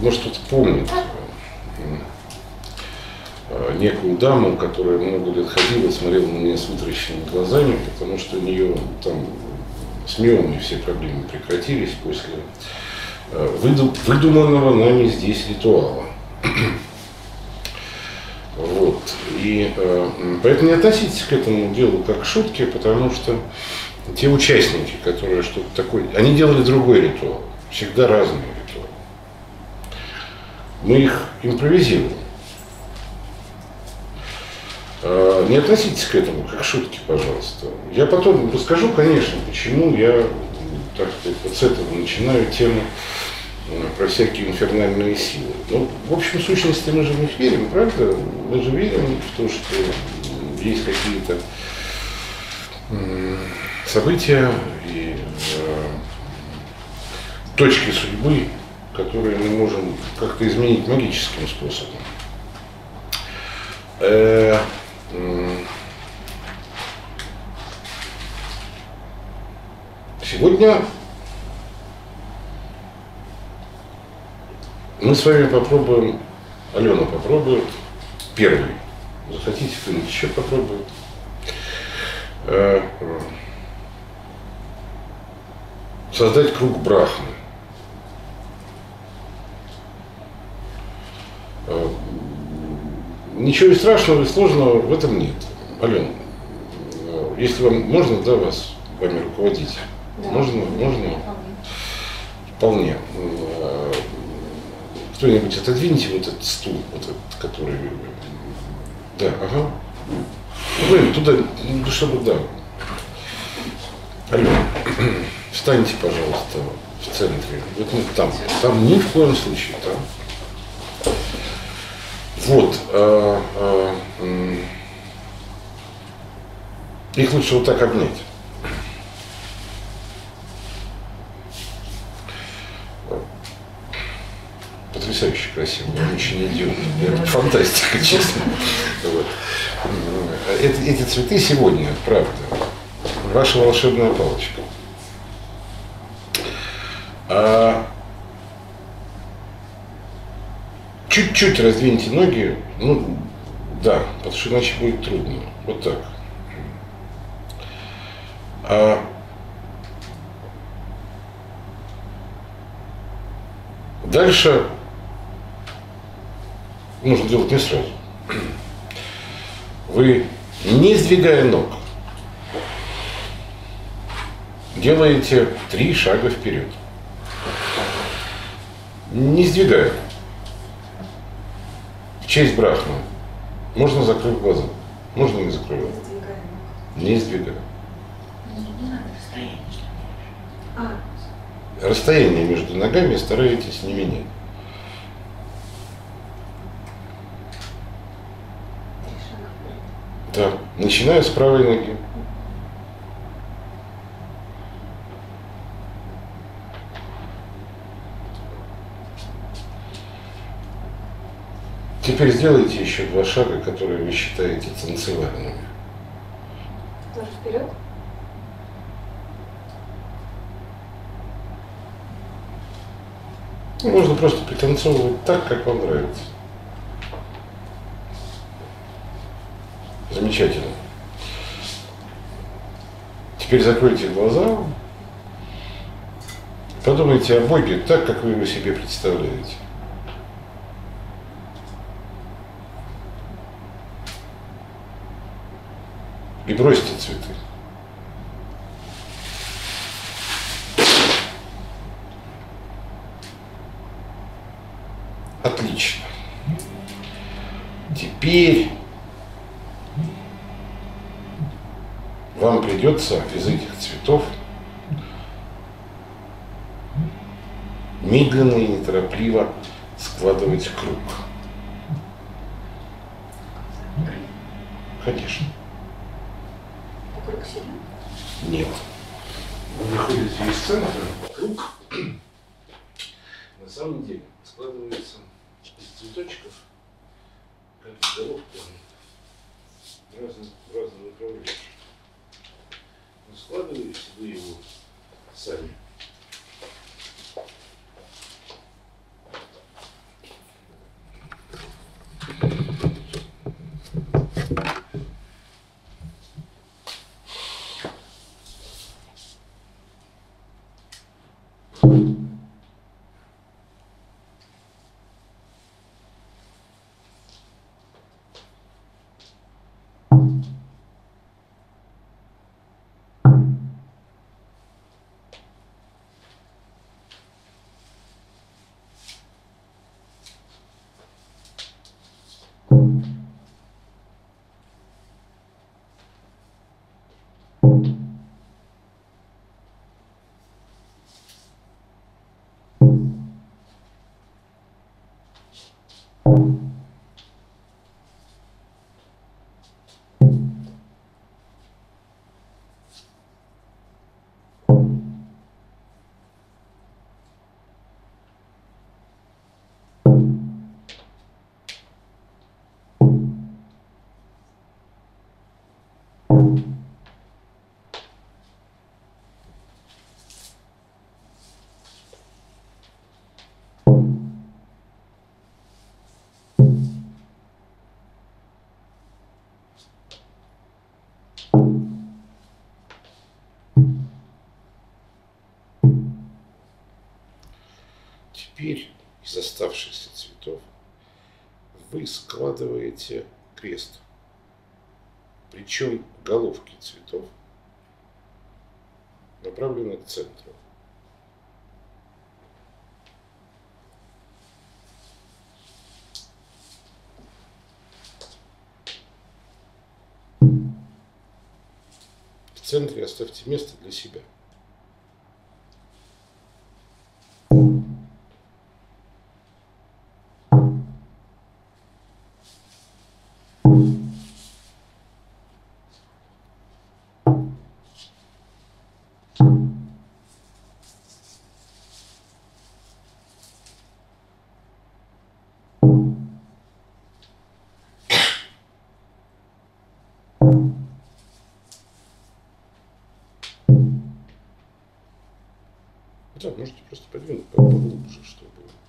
может, кто-то помнит некую даму, которая много лет ходила, смотрела на меня с вытаращенными глазами, потому что у нее там с миомой все проблемы прекратились после выдуманного нами здесь ритуала. Вот. И поэтому не относитесь к этому делу как к шутке, потому что те участники, которые что-то такое, они делали другой ритуал, всегда разный ритуал. Мы их импровизируем. Не относитесь к этому как к шутке, пожалуйста. Я потом расскажу, конечно, почему я, так сказать, вот с этого начинаю тему про всякие инфернальные силы. Ну, в общем, в сущности, мы же в них верим, правда? Мы же верим в то, что есть какие-то события и точки судьбы, которые мы можем как-то изменить магическим способом. Сегодня мы с вами попробуем, Алена попробует первый. Захотите, кто-нибудь еще попробует. Создать круг Брахмы. Ничего страшного и сложного в этом нет. Алена, если вам можно, да, вами руководить? Да. Можно? Вполне. Кто-нибудь отодвиньте вот этот стул, вот этот, который... Да, ага. Вы туда, чтобы, да. Алена, встаньте, пожалуйста, в центре. Вот там ни в коем случае, там. Вот. Их лучше вот так обнять. Потрясающе красиво, он ничего не делает. Это фантастика, честно. Вот. Эти цветы сегодня, правда, ваша волшебная палочка. Чуть-чуть раздвиньте ноги, ну да, потому что иначе будет трудно. Вот так. Дальше нужно делать не сразу. Вы, не сдвигая ног, делаете 3 шага вперед. Не сдвигая. В честь Брахмы. Можно закрыть глаза. Можно не закрывать. Не сдвигая. Расстояние между ногами стараетесь не менять. Да. Начинаю с правой ноги. Теперь сделайте еще 2 шага, которые вы считаете танцевальными. Тоже вперед? Можно просто пританцовывать так, как вам нравится. Замечательно. Теперь закройте глаза. Подумайте о Боге так, как вы его себе представляете. И бросьте цветы. Отлично. Теперь вам придется из этих цветов медленно и неторопливо складывать круг. Конечно. Вокруг себя? Нет. Вы выходите из центра, круг на самом деле складывается из цветочков, как головка в разных направлениях. Но складываете вы его сами. Теперь из оставшихся цветов вы складываете крест, причем головки цветов направлены к центру. В центре оставьте место для себя. Да, можете просто подвинуть поглубже, чтобы...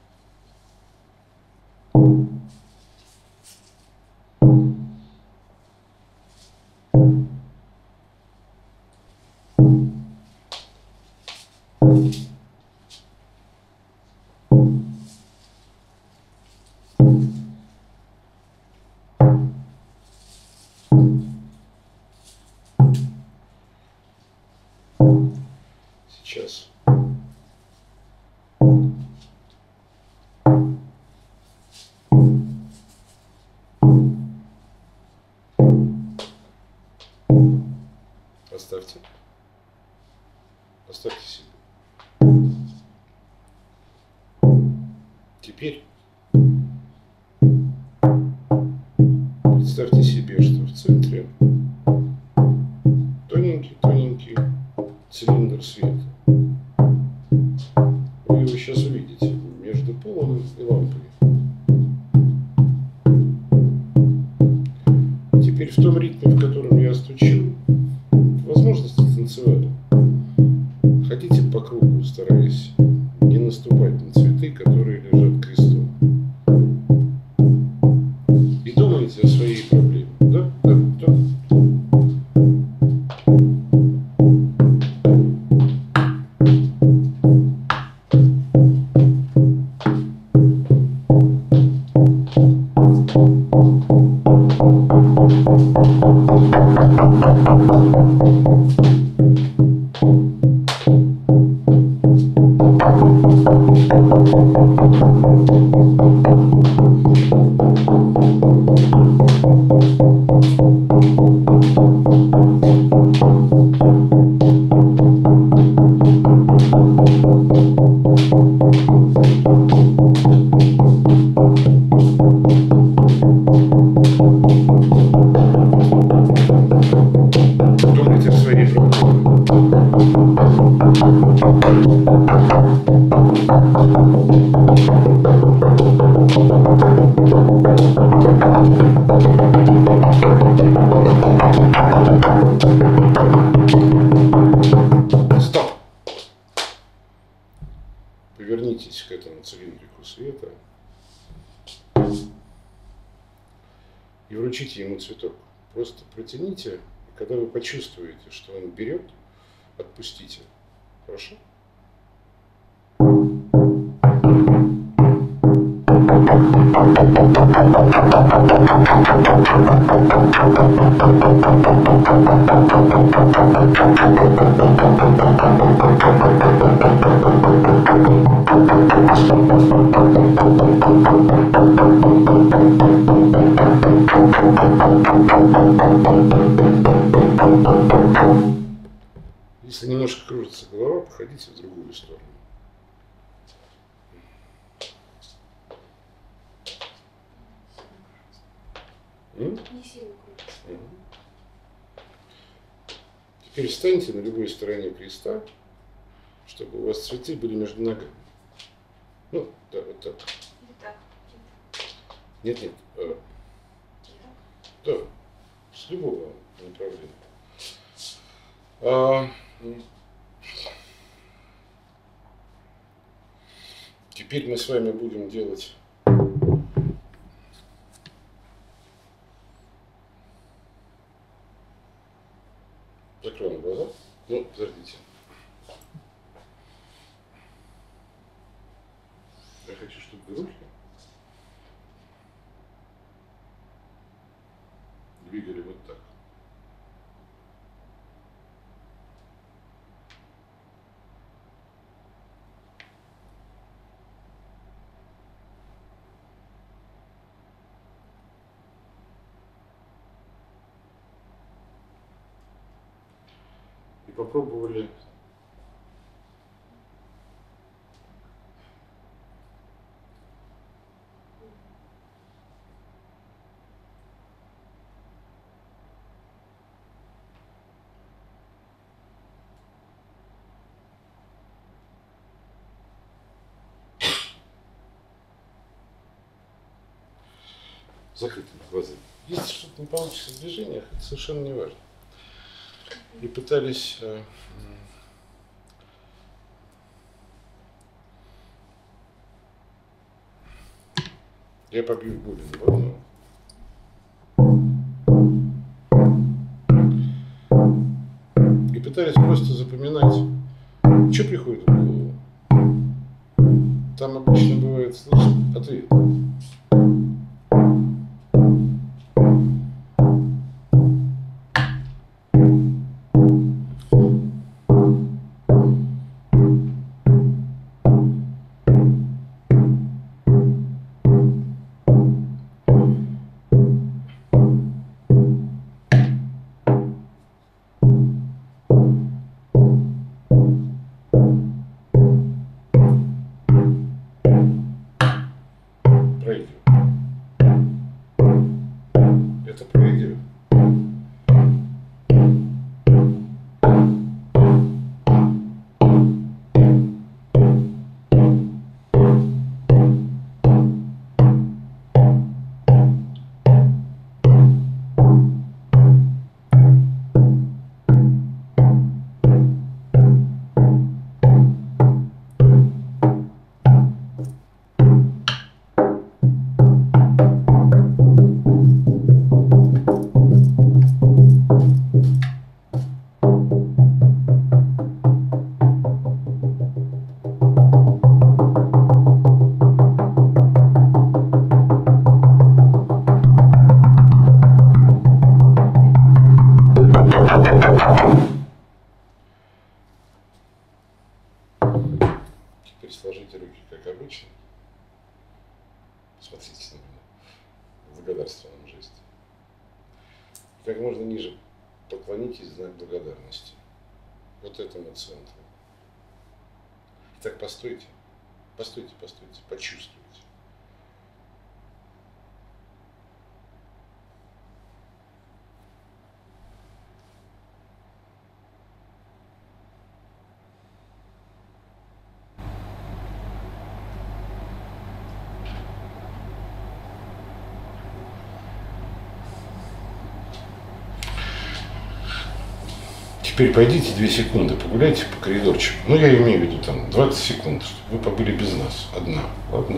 Сейчас. Оставьте. Оставьте себе. Теперь представьте себе, что в центре тоненький цилиндр света. Вы его сейчас увидите между полом и лампой. Теперь в том ритме, в котором я стучу, возможности танцевали. Ходите по кругу, стараясь не наступать на цветы, которые лежат крестом. И думайте о своей проблеме. Да? Да? Да? Думайте о своей проблеме. Стоп! Повернитесь к этому цилиндрику света и вручите ему цветок. Просто протяните, и когда вы почувствуете, что он берет, отпустите. Хорошо? Если немножко кружится голова, походите в другую сторону. Не силой крутишь. Теперь встаньте на любой стороне креста, чтобы у вас цветы были между ногами. Ну, да, вот так. Или так. Нет, нет. Да, с любого направления. Теперь мы с вами будем делать закроем глаза. Ну, подождите. Я хочу, чтобы руки двигали вот так. И попробовали закрытыми глазами. Если что-то не получится в движениях, это совершенно не важно. И пытались я побью бубен, ладно? И пытались просто запоминать, что приходит в голову. Там обычно бывает слышно ответ. Это про идею. Теперь сложите руки, как обычно. Смотрите на меня в благодарственном жесте. Как можно ниже поклонитесь в знак благодарности. Вот этому центру. Так постойте, постойте, постойте, почувствуйте. Теперь пойдите 2 секунды, погуляйте по коридорчику. Ну, я имею в виду там 20 секунд, чтобы вы побыли без нас. Одна. Ладно?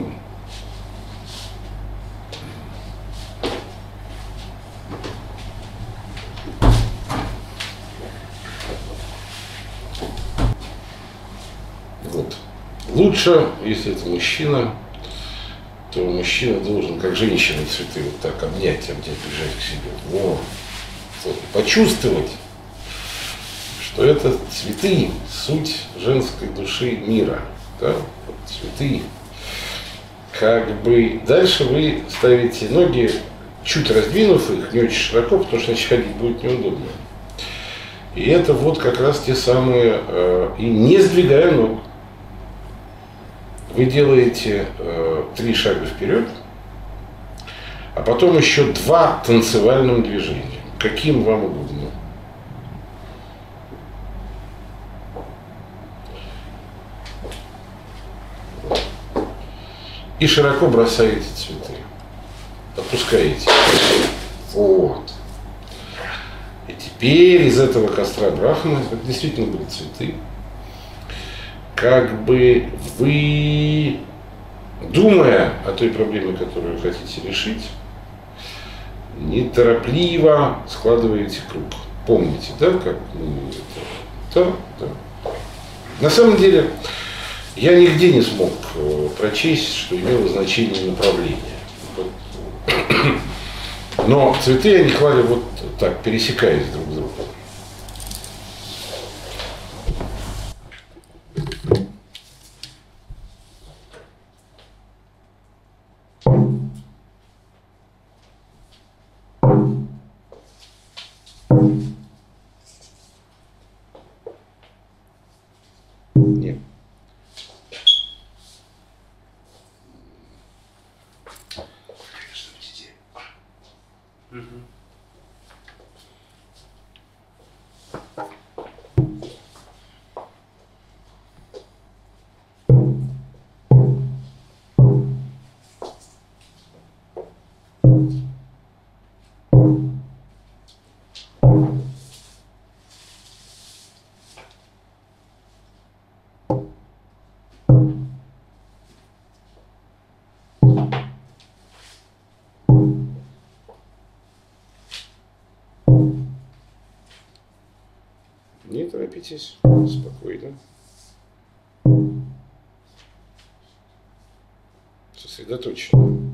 Вот. Лучше, если это мужчина, то мужчина должен, как женщина, цветы вот так обнять, прижать к себе. Вот. Вот. Почувствовать, что это цветы, суть женской души мира. Да? Вот цветы. Как бы дальше вы ставите ноги, чуть раздвинув их, не очень широко, потому что иначе ходить будет неудобно. И это вот как раз те самые, и не сдвигая ног. Вы делаете 3 шага вперед, а потом еще 2 танцевальным движением. Каким вам угодно. И широко бросаете цветы. Отпускаете. Вот. И теперь из этого костра Брахмы, это действительно были цветы, как бы вы, думая о той проблеме, которую вы хотите решить, неторопливо складываете круг. Помните, да, как? Да, да. На самом деле, я нигде не смог прочесть, что имело значение направление. Но цветы они клали вот так, пересекаясь друг с другом. Нет. Не торопитесь, спокойно. Сосредоточенно.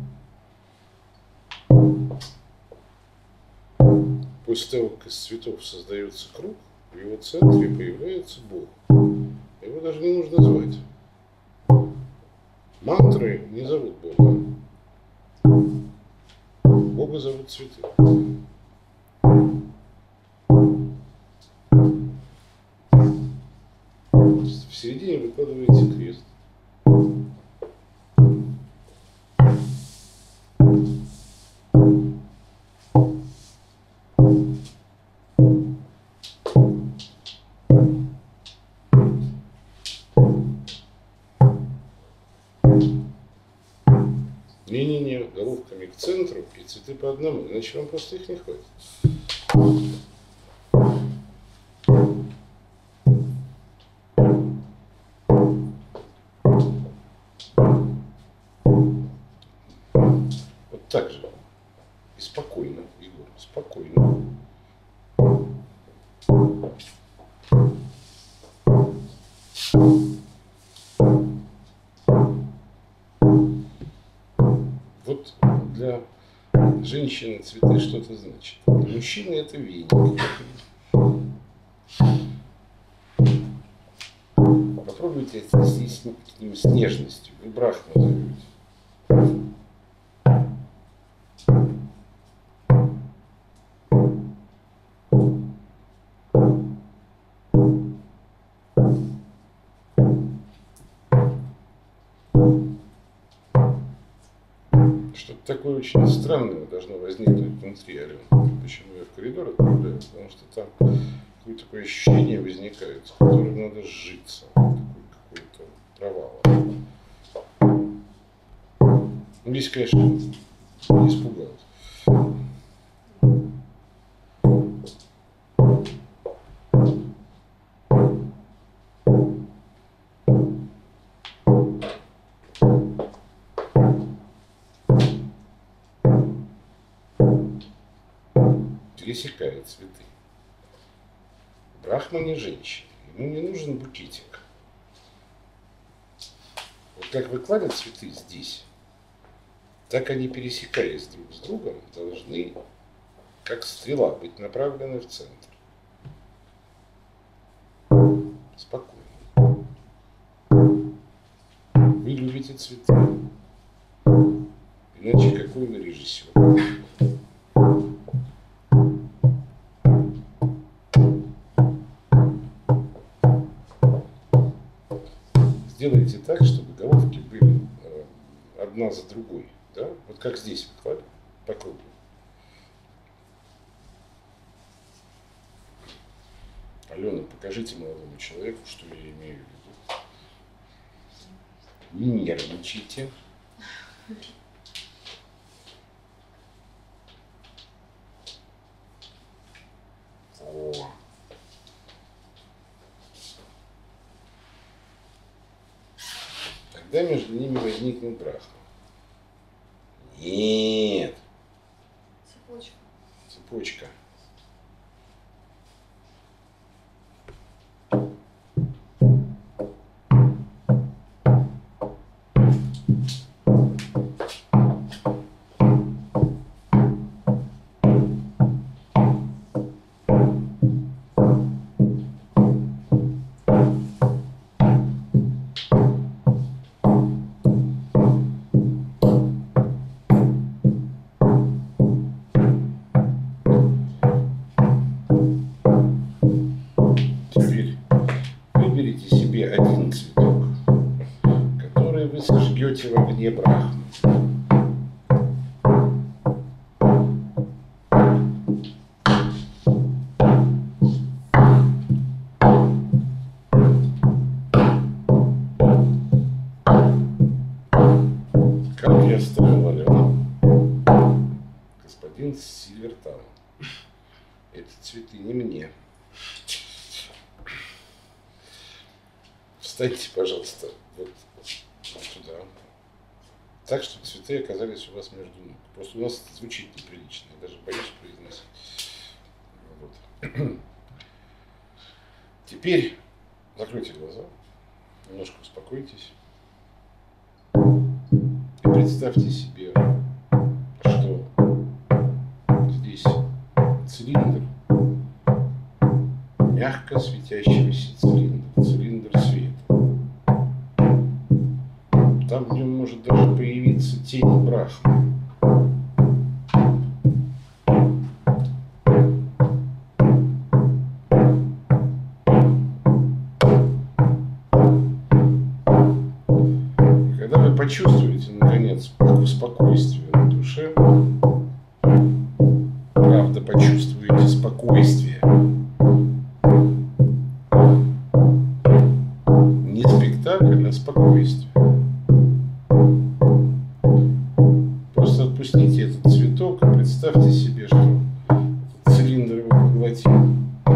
После того, как из цветов создается круг, в его центре появляется Бог. Его даже не нужно звать. Мантры не зовут Бога. Бога зовут цветы. В середине выкладываете крест. Не-не-не, головками к центру и цветы по одному, иначе вам просто их не хватит. Вот так же. И спокойно, Егор, спокойно. Вот для женщины цветы что-то значит. Для мужчины это веник. Попробуйте отнестись к ним с нежностью. Вы Брахму зовете. Что-то такое очень странное должно возникнуть внутри Алены. Почему я в коридор отправляю? Потому что там какое-то такое ощущение возникает, с которым надо сжиться. Какой-то провал. Ну, здесь, конечно, не испугалась. Пересекает цветы. Брахма не женщина, ему не нужен букетик. Вот как выкладывают цветы здесь, так они, пересекаясь друг с другом, должны, как стрела, быть направлены в центр. Спокойно. Вы любите цветы. Иначе какой вы режиссер? Сделайте так, чтобы головки были одна за другой. Да? Вот как здесь выкладывают. по кругу. Алена, покажите молодому человеку, что я имею в виду. Не нервничайте. О. Тогда между ними возникнет брахма. Нет. Цепочка. Цепочка. В огне брахмы. Как я строил Алену? Господин Сильвертаун. Это цветы не мне. Встаньте, пожалуйста, вот туда. Так, чтобы цветы оказались у вас между ног. Просто у нас это звучит неприлично. Я даже боюсь произносить. Вот. Теперь закройте глаза, немножко успокойтесь. И представьте себе, что здесь цилиндр, мягко светящийся цилиндр света. Там в нем может даже появиться тень брахмы. Когда вы почувствуете, наконец, спокойствие на душе, правда, почувствуете спокойствие, не спектакль, а спокойствие. Просто отпустите этот цветок и представьте себе, что цилиндр его поглотил.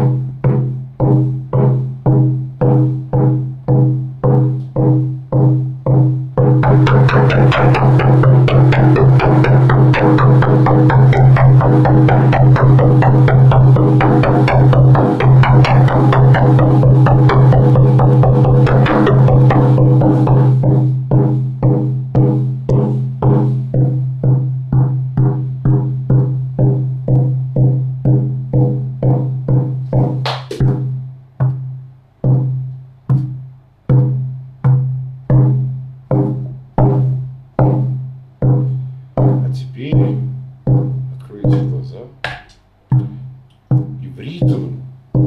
Откройте глаза и в ритм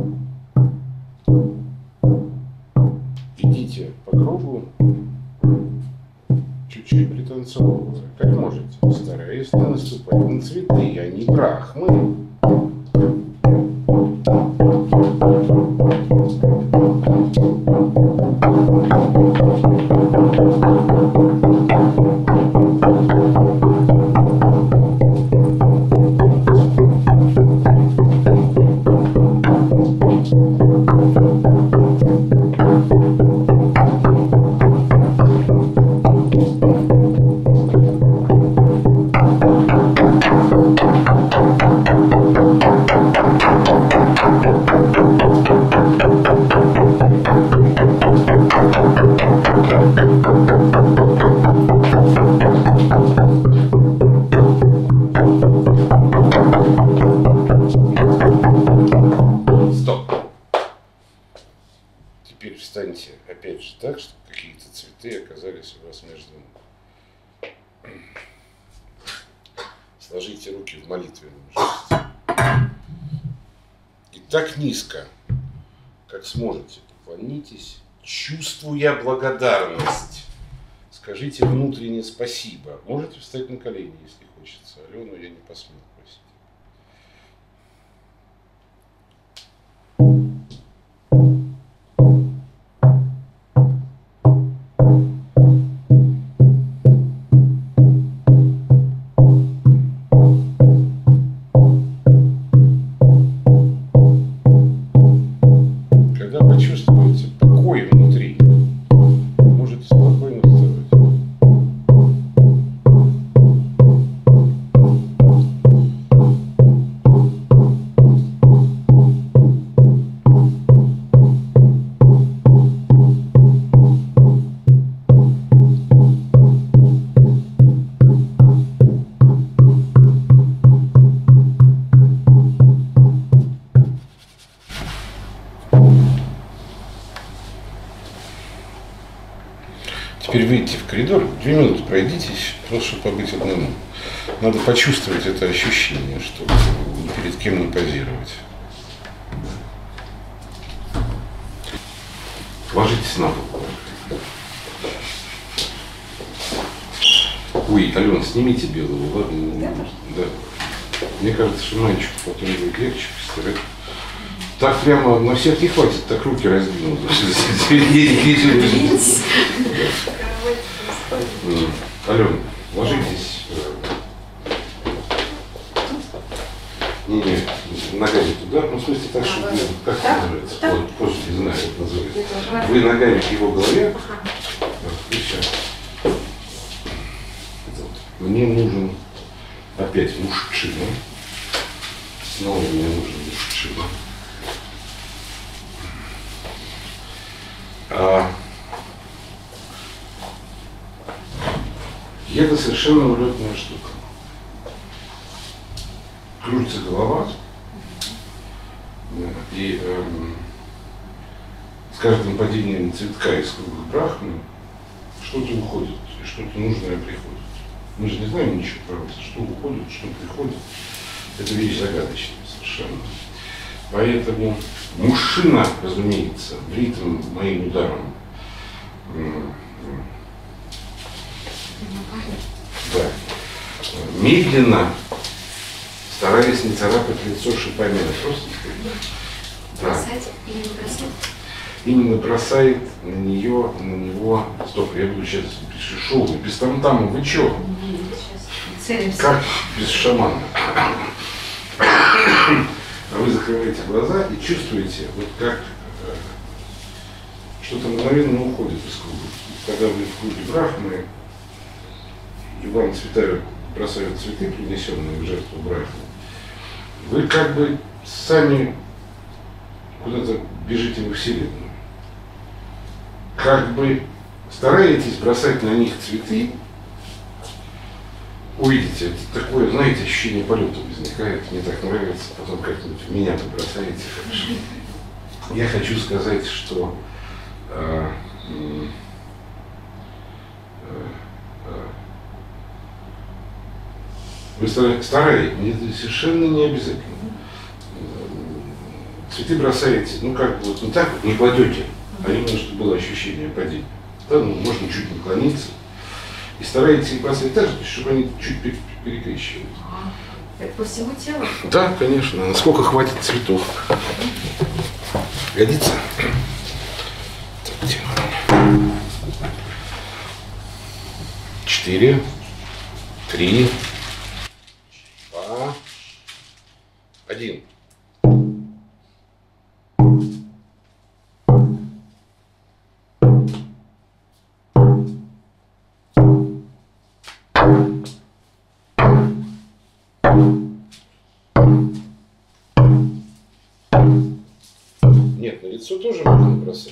идите по кругу, чуть-чуть пританцовывая, как можете, стараясь не наступать на цветы, а не брахмы. Стоп. Теперь встаньте опять же так, чтобы какие-то цветы оказались у вас между ног. Сложите руки в молитвенном жесте. И так низко, как сможете, поклонитесь, чувствуя благодарность. Скажите внутренне спасибо. Можете встать на колени, если хочется. Алену я не посмел просить. Когда почувствуете покой внутри, можете спокойно вставать. Теперь выйдите в коридор, 2 минуты пройдитесь, просто чтобы побыть одному. Надо почувствовать это ощущение, чтобы ни перед кем не позировать. Ложитесь на пол. Ой, Алена, снимите белую, ладно? Да. Мне кажется, что мальчику потом будет легче постирать. Так прямо на всех не хватит, так руки раздвинут. Алена, ложитесь. Не, ногами туда, ну в смысле так, чтобы, как это называется? Вот, позже не знаю, как это называется. Вы ногами к его голове. И все. Мне нужен опять мужчина. Снова мне нужен мужчина. И это совершенно улетная штука. Кружится голова, и с каждым падением цветка из круга брахмы что-то уходит, и что-то нужное приходит. Мы же не знаем ничего про это, что уходит, что приходит. Это вещь загадочная совершенно. Поэтому мужчина, разумеется, бритым моим ударом, да, медленно, стараясь не царапать лицо шипами на просто. Бросать или не бросать? Именно бросает на него, стоп, я буду сейчас шоу, без там-тама, вы чё? Как без шамана? А вы закрываете глаза и чувствуете, вот как что-то мгновенно уходит из круга. Когда вы в круге брахмы, и вам бросают цветы, принесенные в жертву брахмы, вы как бы сами куда-то бежите во Вселенную. Как бы стараетесь бросать на них цветы, увидите, это такое, знаете, ощущение полета возникает, мне так нравится, потом как-нибудь в меня побросаете. Я хочу сказать, что вы стараетесь, это совершенно не обязательно. Цветы бросаете, ну как бы вот не так вот не кладете, а именно, чтобы было ощущение падения. Да, ну, можно чуть наклониться. И стараетесь их бросать так, чтобы они чуть перекрещивались. Это по всему телу? Да, конечно. Насколько хватит цветов. Годится? Так, делаем. 4, 3, 2, 1. Нет, на лицо тоже можно бросать.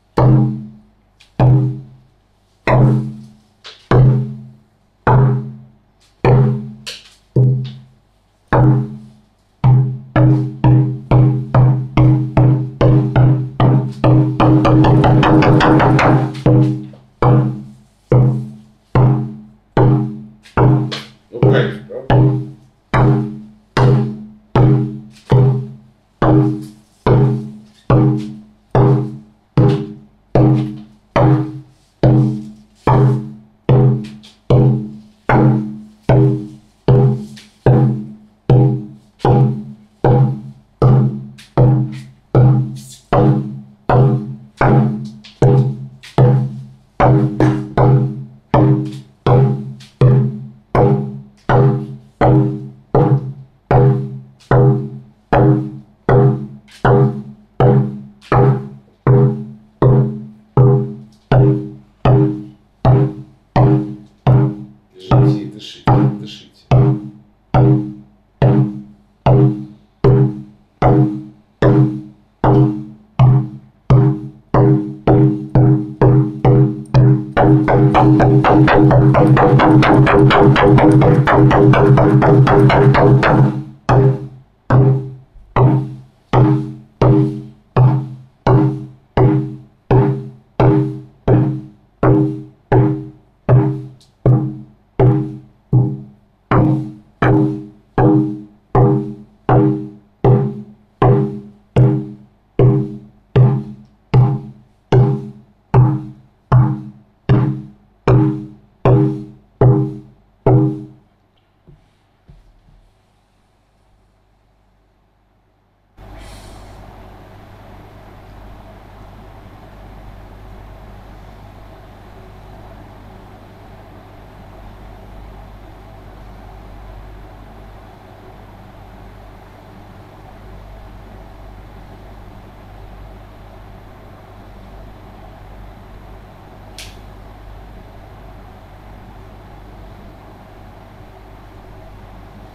Ну, кайф, правда?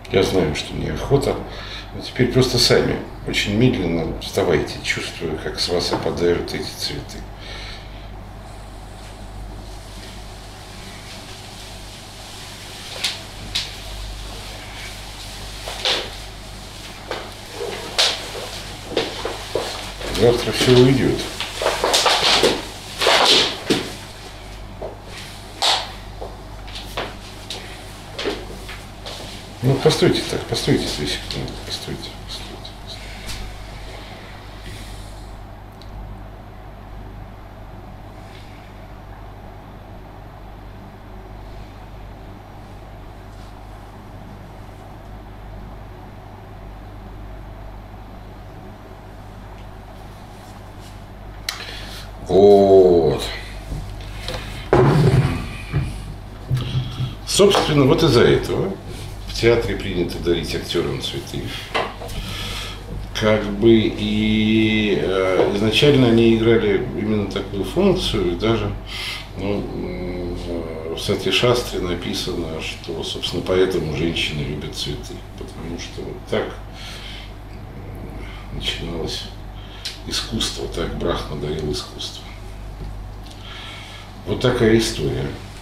Я знаю, что неохота. Но теперь просто сами очень медленно вставайте, чувствуя, как с вас опадают эти цветы. Завтра все уйдет. Ну, постойте так, постойте 2 секунды, постойте. Вот. Собственно, вот из-за этого в театре принято дарить актерам цветы. Как бы и изначально они играли именно такую функцию, и даже в Сати Шастре написано, что, собственно, поэтому женщины любят цветы, потому что вот так начиналось искусство, так Брахма дарил искусство. Вот такая история.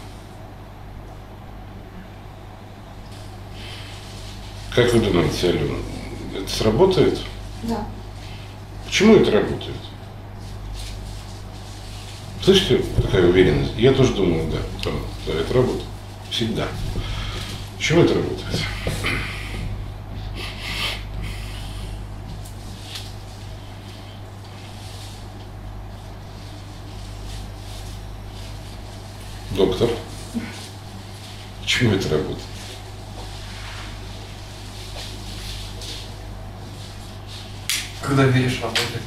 Как вы думаете, Алена, это сработает? Да. Почему это работает? Слышите, такая уверенность? Я тоже думаю, да, это работает. Всегда. Почему это работает? Доктор, почему это работает? Когда веришь, работает.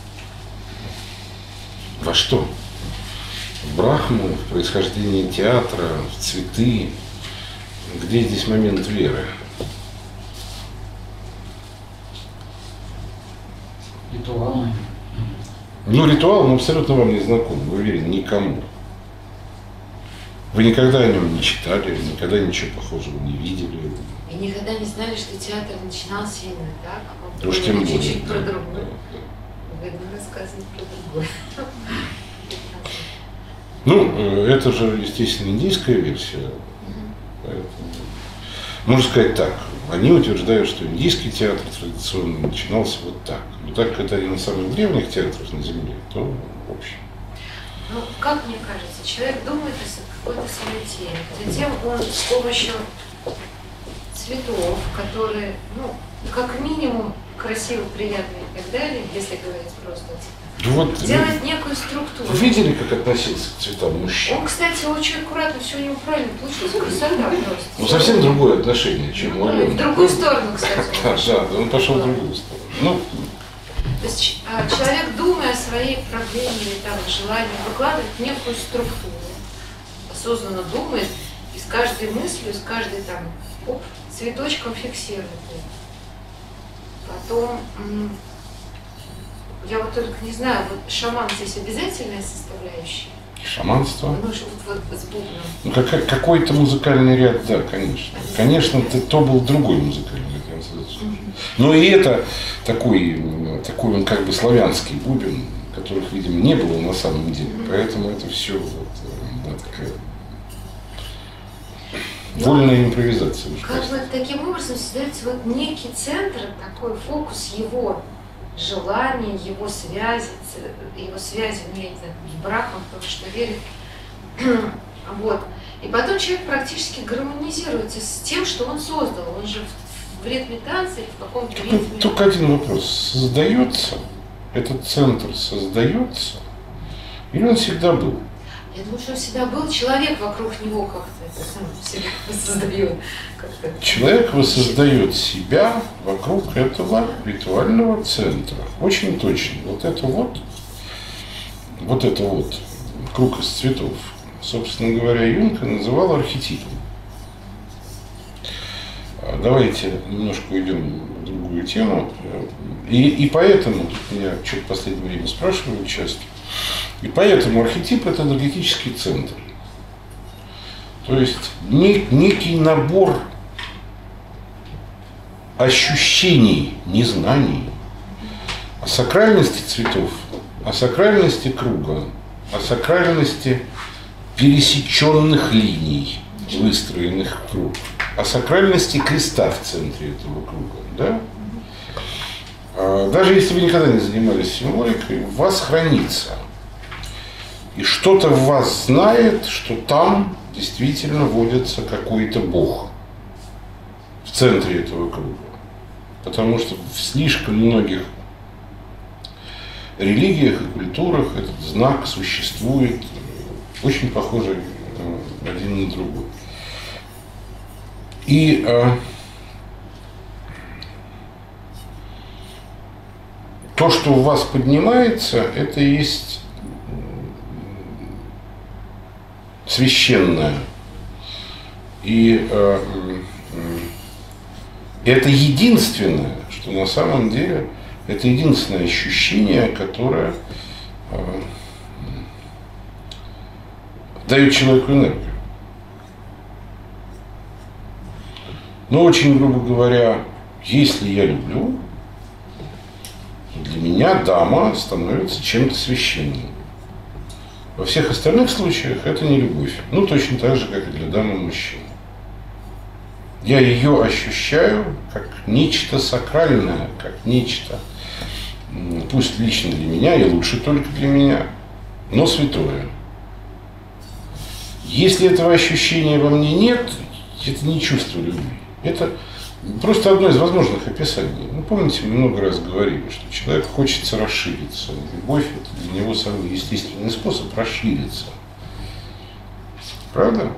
Во что? В Брахму, в происхождение театра, в цветы. Где здесь момент веры? Ритуалы. Ну, ритуал, он абсолютно вам не знаком, вы уверен, никому. Вы никогда о нем не читали, никогда ничего похожего не видели. И никогда не знали, что театр начинался именно так. Ну уж тем более. Чуть-чуть про Да, другое. да. Выгодно рассказывать про другое. Ну, это же, естественно, индийская версия. Поэтому, можно сказать так, они утверждают, что индийский театр традиционно начинался вот так. Но так как это один из самых древних театров на Земле, то в общем. Ну, как мне кажется, человек думает о какой-то своей теме. Затем он с помощью цветов, которые, ну, как минимум красиво, приятно и так далее, если говорить просто о цветах, Вот, делает некую структуру. вы видели, как относился к цветам мужчин? Он, кстати, очень аккуратно, все у него правильно получилось, красота просто. Ну, совсем другое отношение, чем у Ну, Алены. в другую сторону, кстати. Да, он пошел в другую сторону. Ну, То есть человек, думая о своей проблеме или там желании, выкладывает некую структуру, осознанно думает, и с каждой мыслью, с каждой там цветочком фиксирует ее. Потом, я вот только не знаю, вот шаман здесь обязательная составляющая? шаманство. Ну, что вот с бубном. Ну, какой-то музыкальный ряд, да, конечно. Конечно, то был другой музыкальный ряд. Но и это такой он как бы славянский бубен, которых, видимо, не было на самом деле. Поэтому это все вот, да, такая вольная импровизация. Как бы таким образом создается вот некий центр, такой фокус его желания, его связи, ну, я не знаю, с браком, потому что верит. Вот. И потом человек практически гармонизируется с тем, что он создал. Он же в ритме танца или в каком-то ритме. Только один вопрос. Создается, этот центр создается, или он всегда был? Я думаю, что он всегда был, человек вокруг него как-то это сам себя создает. Человек воссоздает себя вокруг этого ритуального центра. Очень точно. Вот это вот круг из цветов, собственно говоря, Юнг называл архетипом. Давайте немножко уйдем в другую тему. И поэтому, тут меня что-то в последнее время спрашивают часто, и поэтому архетип – это энергетический центр. То есть некий набор ощущений, не знаний, о сакральности цветов, о сакральности круга, о сакральности пересеченных линий, выстроенных в круг, о сакральности креста в центре этого круга. Да? Даже если вы никогда не занимались символикой, в вас хранится. И что-то в вас знает, что там действительно водится какой-то Бог в центре этого круга. Потому что в слишком многих религиях и культурах этот знак существует очень похожий один на другой. И то, что у вас поднимается, это и есть священное. И это единственное, что на самом деле, это единственное ощущение, которое дает человеку энергию. Но очень грубо говоря, если я люблю, для меня дама становится чем-то священным. Во всех остальных случаях это не любовь. Ну, точно так же, как и для дамы мужчины. Я ее ощущаю как нечто сакральное, как нечто, пусть лично для меня и лучше только для меня, но святое. Если этого ощущения во мне нет, это не чувство любви. Это просто одно из возможных описаний. Ну, помните, мы много раз говорили, что человек хочется расшириться. Любовь – это для него самый естественный способ расшириться. Правда?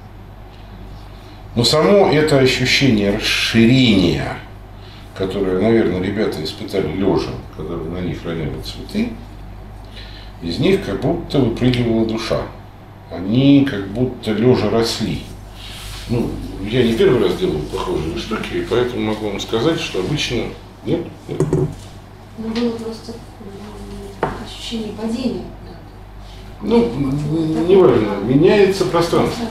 Но само это ощущение расширения, которое, наверное, ребята испытали лежа, когда на них роняли цветы, из них как будто выпрыгивала душа. Они как будто лежа росли. Ну, я не первый раз делаю похожие штуки, и поэтому могу вам сказать, что обычно нет. Но было просто ощущение падения. Ну, неважно, меняется пространство.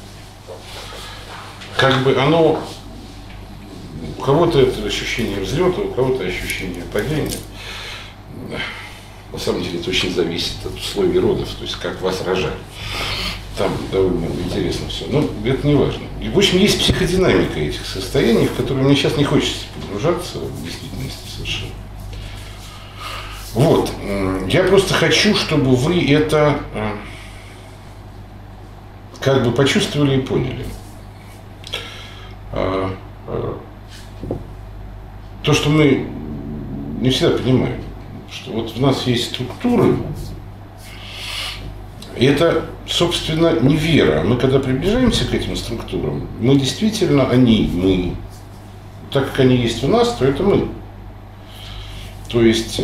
Как бы оно, у кого-то это ощущение взлета, у кого-то ощущение падения. На самом деле это очень зависит от условий родов, то есть как вас рожали. Там довольно интересно все. Но это не важно. И, в общем, есть психодинамика этих состояний, в которые мне сейчас не хочется погружаться в действительности совершенно. Вот. Я просто хочу, чтобы вы это как бы почувствовали и поняли. То, что мы не всегда понимаем, что вот в нас есть структуры, и это, собственно, не вера. Мы, когда приближаемся к этим структурам, мы действительно, мы. Так как они есть у нас, то это мы. То есть,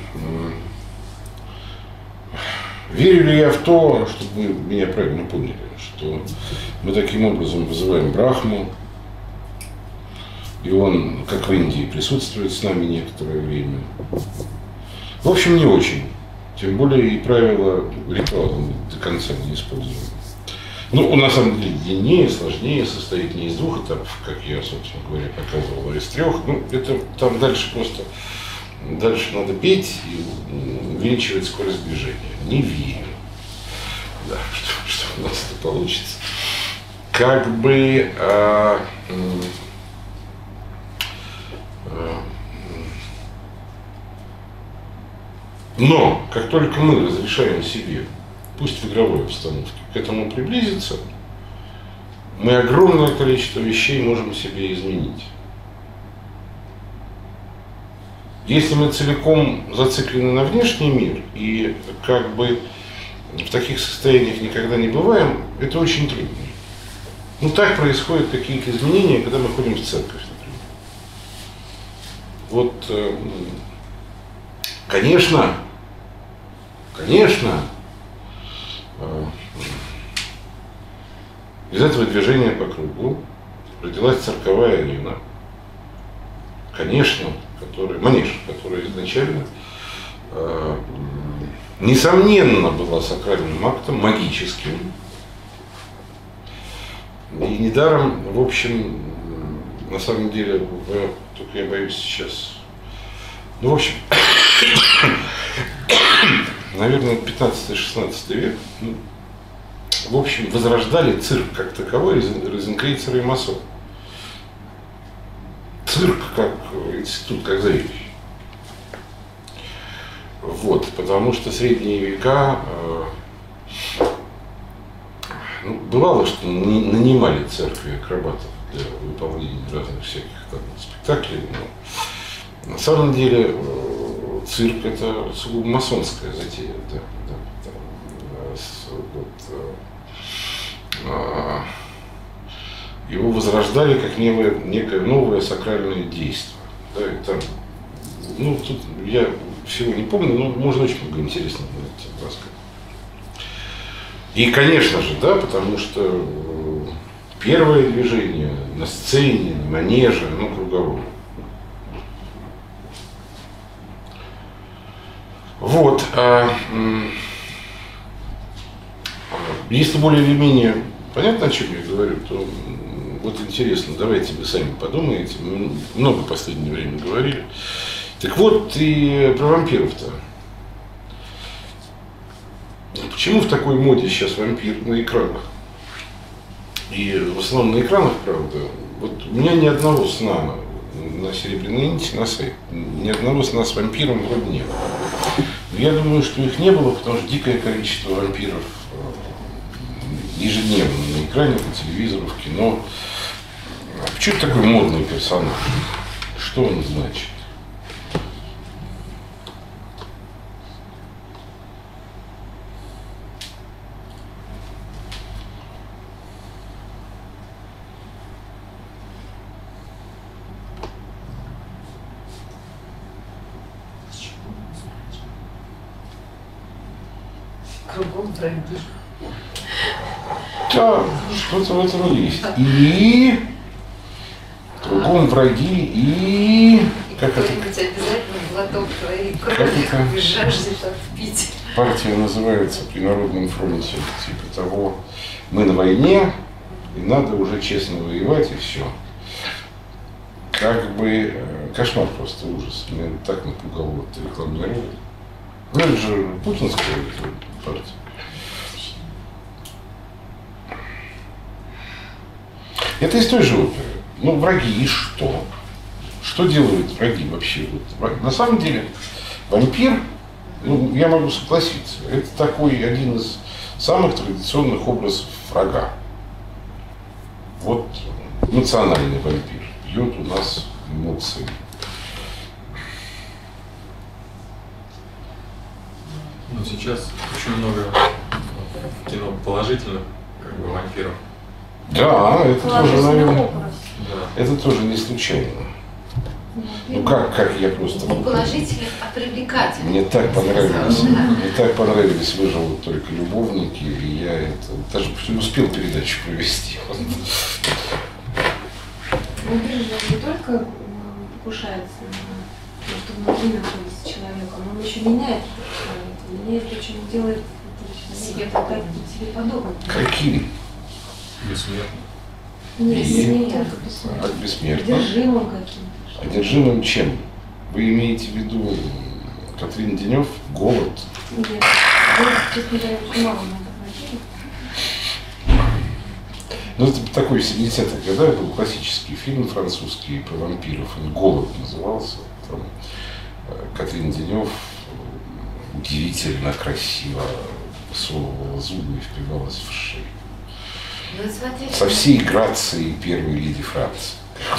верю ли я в то, чтобы вы меня правильно поняли, что мы таким образом вызываем Брахму, и он, как в Индии, присутствует с нами некоторое время. В общем, не очень. Тем более и правила ритуала мы до конца не используем. Ну, он на самом деле длиннее, сложнее, состоит не из двух этапов, как я, собственно говоря, показывал, а из трех. Ну, это там дальше просто, дальше надо петь и увеличивать скорость движения. Не верю. Да, что у нас это получится. Как бы... Но, как только мы разрешаем себе, пусть в игровой обстановке, к этому приблизиться, мы огромное количество вещей можем себе изменить. Если мы целиком зациклены на внешний мир и как бы в таких состояниях никогда не бываем, это очень трудно. Ну, так происходят какие-то изменения, когда мы ходим в церковь, например. Вот, конечно, из этого движения по кругу родилась цирковая арена, конечно, манеж, которая изначально, несомненно, была сакральным актом, магическим. И недаром, в общем, на самом деле, только я боюсь сейчас. Ну, в общем, наверное, 15-16 век, ну, в общем, возрождали цирк как таковой розенкрейцеры и масоны. Цирк как институт, как зрелище. Вот, потому что средние века, ну, бывало, что нанимали церкви акробатов для выполнения разных всяких там спектаклей, но на самом деле цирк это сугубо масонская затея, да, его возрождали как некое новое сакральное действие. Да, и там, ну, тут я всего не помню, но можно очень много интересного на эту тему рассказать. И, конечно же, да, потому что первое движение на сцене, на манеже, оно круговое. Вот. Если более или менее понятно, о чем я говорю, то вот интересно, давайте вы сами подумаете. Мы много в последнее время говорили. Так вот, и про вампиров-то. Почему в такой моде сейчас вампир на экранах? И в основном на экранах, правда, вот у меня ни одного сна на серебряной нити, на сайт, ни одного сна с вампиром вроде не было. Я думаю, что их не было, потому что дикое количество вампиров ежедневно на экране, по телевизору, в кино. Почему это такой модный персонаж? Что он значит? Кругом враги. Да, что-то в этом есть. И кругом враги, и как это? Кто-нибудь обязательно глоток твоей крови жаждет отпить. Партия называется при Народном фронте, типа того, мы на войне, и надо уже честно воевать, и все. Как бы кошмар, просто ужас. Меня так напугал вот рекламный ролик. Ну, это же путинская партия. Это из той же оперы. Ну, враги и что? Что делают враги вообще? Вот, на самом деле, вампир, ну, я могу согласиться, это такой один из самых традиционных образов врага. Вот национальный вампир пьет у нас эмоции. Ну, сейчас очень много кино положительных, как бы, вампиров. Да, это тоже, наверное, Да. это тоже не случайно. Ну как я просто... Не положительных, а привлекательных. Мне так понравились, Да. мне так понравились «Выживут только любовники», и я это даже не успел передачу провести. Вампир же не только покушается на то, что внутри находится человеком, он еще меняет человека, меняет то, чем делает себе подобным. Каким? Бессмертный. Нет, И? не только бессмертным. Как бессмертно? Одержимым каким-то. Одержимым чем? Вы имеете в виду Катрин Денев, «Голод»? Нет, я, честно говоря, очень мало на это обратила. Ну, это такой 70-х годах был классический фильм французский про вампиров. Он «Голод» назывался. Там Катрин Денев удивительно красиво высовывала зубы и впивалась в шею. Ну, смотрите, Со всей грацией первой леди Франции.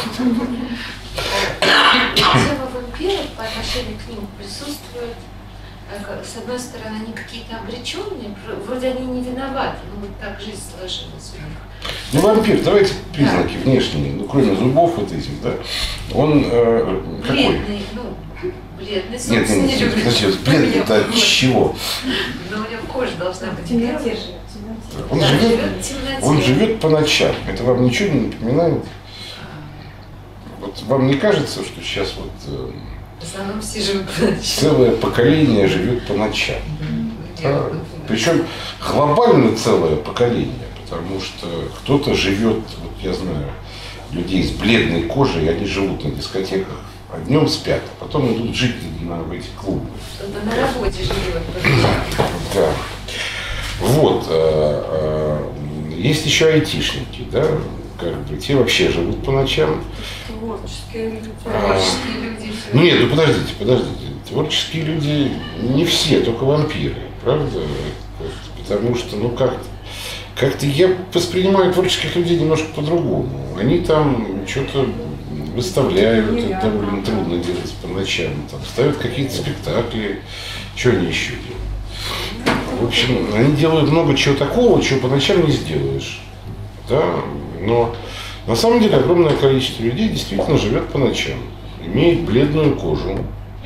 тема вампиров по отношению к ним присутствует. С одной стороны, они какие-то обреченные, вроде они не виноваты, но вот так жизнь сложилась у них. Ну, вампир, давайте признаки внешние, ну, кроме зубов вот этих, да, он какой? Бледный, ну, бледный, солнце Нет, не любит. подожди, бледный-то от чего? Но у него кожа должна быть В темноте белой. живет, в темноте. Он Да, живет, живет в темноте. он живет по ночам. Это вам ничего не напоминает? Вот вам не кажется, что сейчас вот В основном все живут по ночам. целое поколение живет по ночам? Да. Причем глобально целое поколение, потому что кто-то живет, вот я знаю, людей с бледной кожей, и они живут на дискотеках, а днем спят, а потом идут жить в эти клубы. Кто-то на работе живет. Да. Вот. Есть еще айтишники, да, как бы, те вообще живут по ночам. Творческие люди. Творческие люди. Ну нет, ну подождите. Творческие люди не все, только вампиры, правда? Потому что, ну как-то я воспринимаю творческих людей немножко по-другому. Они там что-то выставляют, это довольно трудно делать по ночам. Там ставят какие-то спектакли, что они еще делают. В общем, они делают много чего такого, чего по ночам не сделаешь. Да? Но на самом деле огромное количество людей действительно живет по ночам, имеет бледную кожу.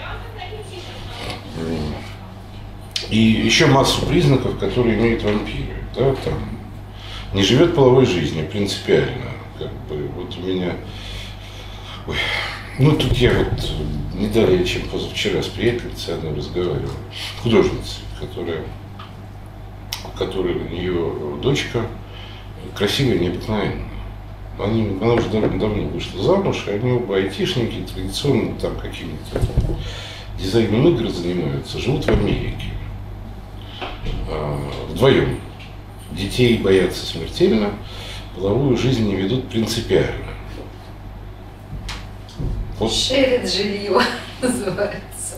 И еще массу признаков, которые имеют вампиры. Да, там, не живет половой жизнью принципиально. Как бы, вот у меня... Ой, ну, тут я вот не далее, чем позавчера с приятельницей одной разговаривал. Художницей, у которой у нее дочка красивая и необыкновенная. Она уже давно вышла замуж, и они оба айтишники, традиционно там какими-то дизайном игр занимаются, живут в Америке. Вдвоем. Детей боятся смертельно, половую жизнь не ведут принципиально. Вот. Шерит жилье называется.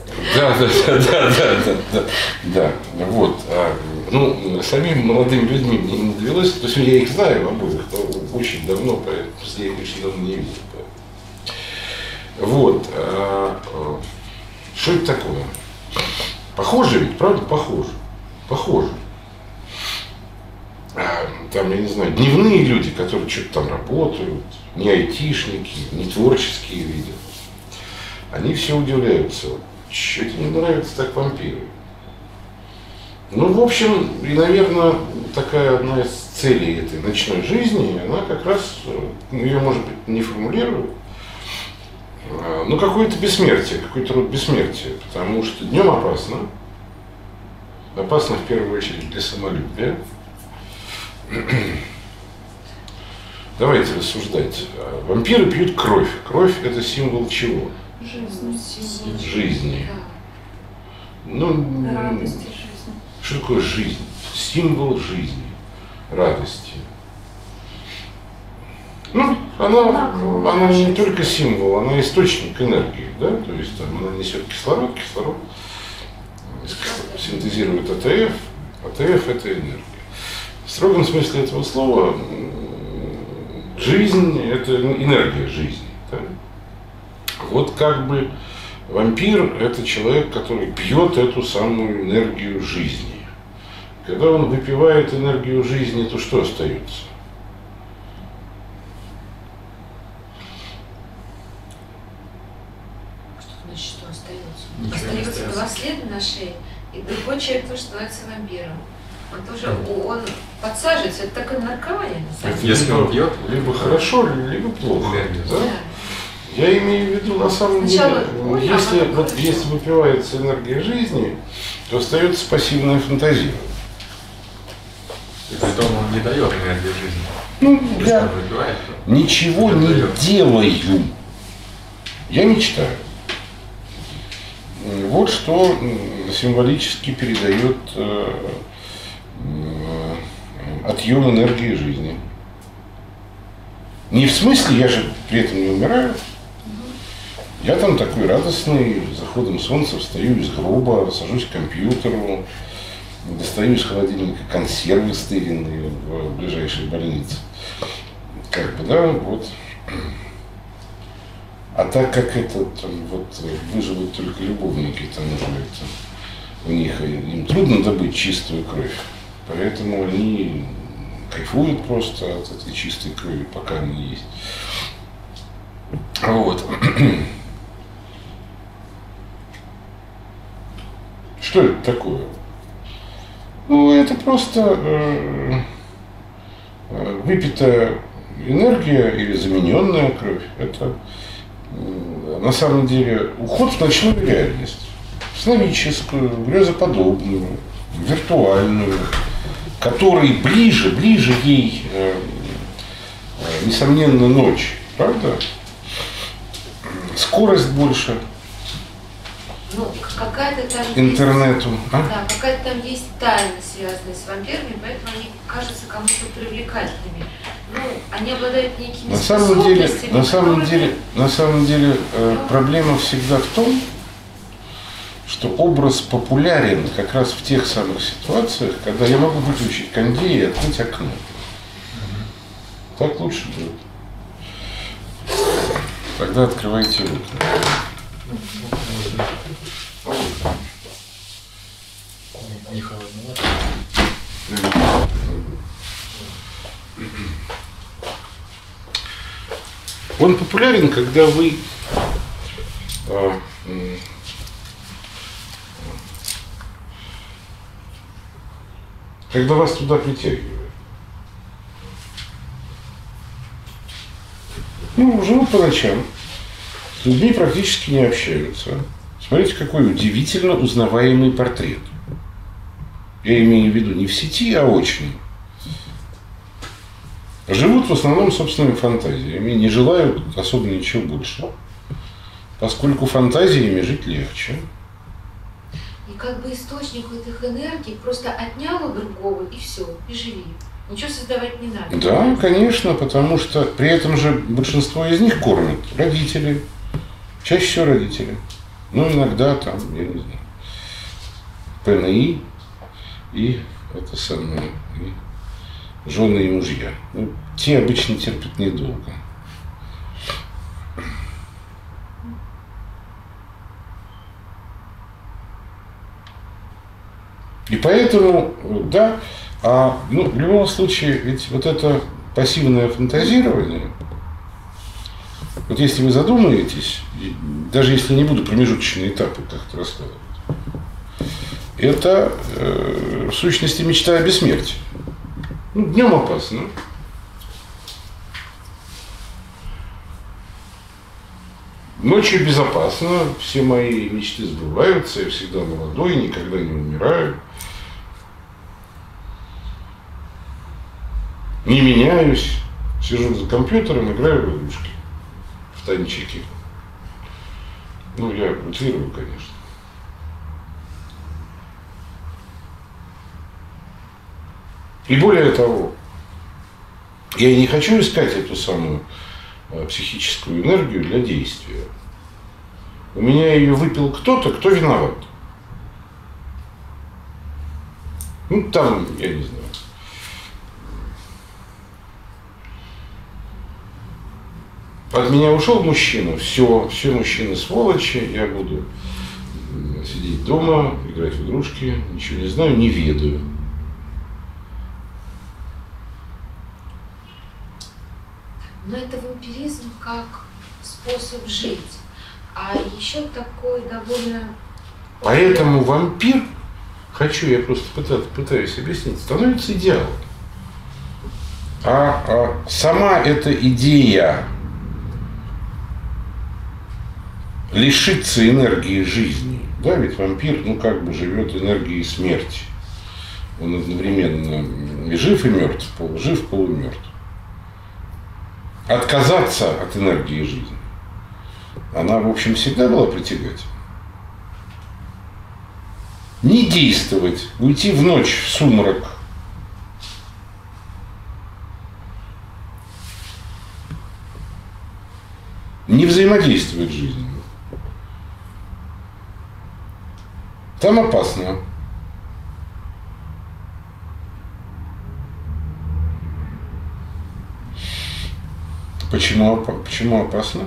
Да. Вот. Ну, самим молодым людьми мне не довелось, то есть я их знаю обоих, но очень давно, поэтому я их очень давно не видел. Вот. Что это такое? Похоже ведь, правда, похоже. Там, я не знаю, дневные люди, которые что-то там работают, не айтишники, не творческие видят, они все удивляются. Что тебе не нравится так вампиры? Ну, в общем, и, наверное, такая одна из целей этой ночной жизни, она как раз, ее, может быть, не формулирует, но какое-то бессмертие, какой-то род бессмертия, потому что днем опасно. Опасно в первую очередь для самолюбия. Давайте рассуждать. Вампиры пьют кровь. Кровь – это символ чего? Жизни. Ну, Радости жизни. что такое жизнь? Символ жизни, радости. Ну, она не только символ, она источник энергии, да? То есть там она несет кислород синтезирует АТФ, АТФ – это энергия. В строгом смысле этого слова жизнь – это энергия жизни. Да? Вот как бы вампир – это человек, который пьет эту самую энергию жизни. Когда он выпивает энергию жизни, то что остается? Что остается? Остается два следа на шее, и другой человек тоже становится вампиром. Он подсаживается, это такое наркомания, на самом деле. Если он пьет, либо хорошо, либо плохо. Да? Да. Я имею в виду, на самом Сначала деле, если выпивается энергия жизни, то остается пассивное фантазирование. и притом он не дает энергии жизни. Ну, Если я он выпивает, то ничего не не дает. делаю. Я мечтаю. Вот что символически передает отъем энергии жизни. Не в смысле, я же при этом не умираю. Я там такой радостный, с заходом солнца встаю из гроба, сажусь к компьютеру, достаю из холодильника консервы стыренные в ближайшей больнице. Как бы, да, вот. А так как это там, вот, выживут только любовники, там уже это, у них им трудно добыть чистую кровь, поэтому они кайфуют просто от этой чистой крови, пока она есть. Вот. Что это такое? Ну, это просто выпитая энергия или замененная кровь. Это на самом деле уход в ночную реальность, сновидческую, грезоподобную, виртуальную, которой ближе ей, несомненно, ночь. Правда? Скорость больше. Ну, какая-то там Интернету. есть, да, какая-то там есть тайна, связанная с вампирами, поэтому они кажутся кому-то привлекательными. Ну, они обладают некими способностями, на самом деле проблема всегда в том, что образ популярен как раз в тех самых ситуациях, когда я могу выключить кондей и открыть окно. Так лучше будет. Тогда открывайте окна. Не холодновато. Он популярен, когда вы когда вас туда притягивают. Ну, живут по ночам, с людьми практически не общаются. Смотрите, какой удивительно узнаваемый портрет. Я имею в виду не в сети, а очно. Живут в основном собственными фантазиями, не желают особо ничего больше, поскольку фантазиями жить легче. И как бы источник этих энергий просто отнял у другого, и все, и живи. Ничего создавать не надо. Да, конечно, потому что при этом же большинство из них кормят родители, чаще всего родители. Ну, иногда там, я не знаю, ПНИ и это самое, и жены и мужья. Ну, те обычно терпят недолго. И поэтому, да, ну, в любом случае, ведь вот это пассивное фантазирование, вот если вы задумаетесь, даже если не буду промежуточные этапы как-то раскладывать, это в сущности мечта о бессмертии. Ну, днем опасно. Ночью безопасно, все мои мечты сбываются, я всегда молодой, никогда не умираю. Не меняюсь, сижу за компьютером, играю в игрушки, в танчики. Ну, я утрирую, конечно. И более того, я и не хочу искать эту самую психическую энергию для действия. У меня ее выпил кто-то, кто виноват. Ну, там, я не знаю. От меня ушел мужчина, все мужчины сволочи, я буду сидеть дома, играть в игрушки, ничего не знаю, не ведаю. Но это вампиризм как способ жить. А еще такой довольно... Поэтому вампир, я просто пытаюсь объяснить, становится идеалом. А сама эта идея лишиться энергии жизни, да, ведь вампир, ну, как бы живет энергией смерти. Он одновременно и жив, и мертв, полужив, полумертв. Отказаться от энергии жизни, она, в общем, всегда была притягательна. Не действовать, уйти в ночь, в сумрак. Не взаимодействовать с жизнью. Там опасно. Почему опасно?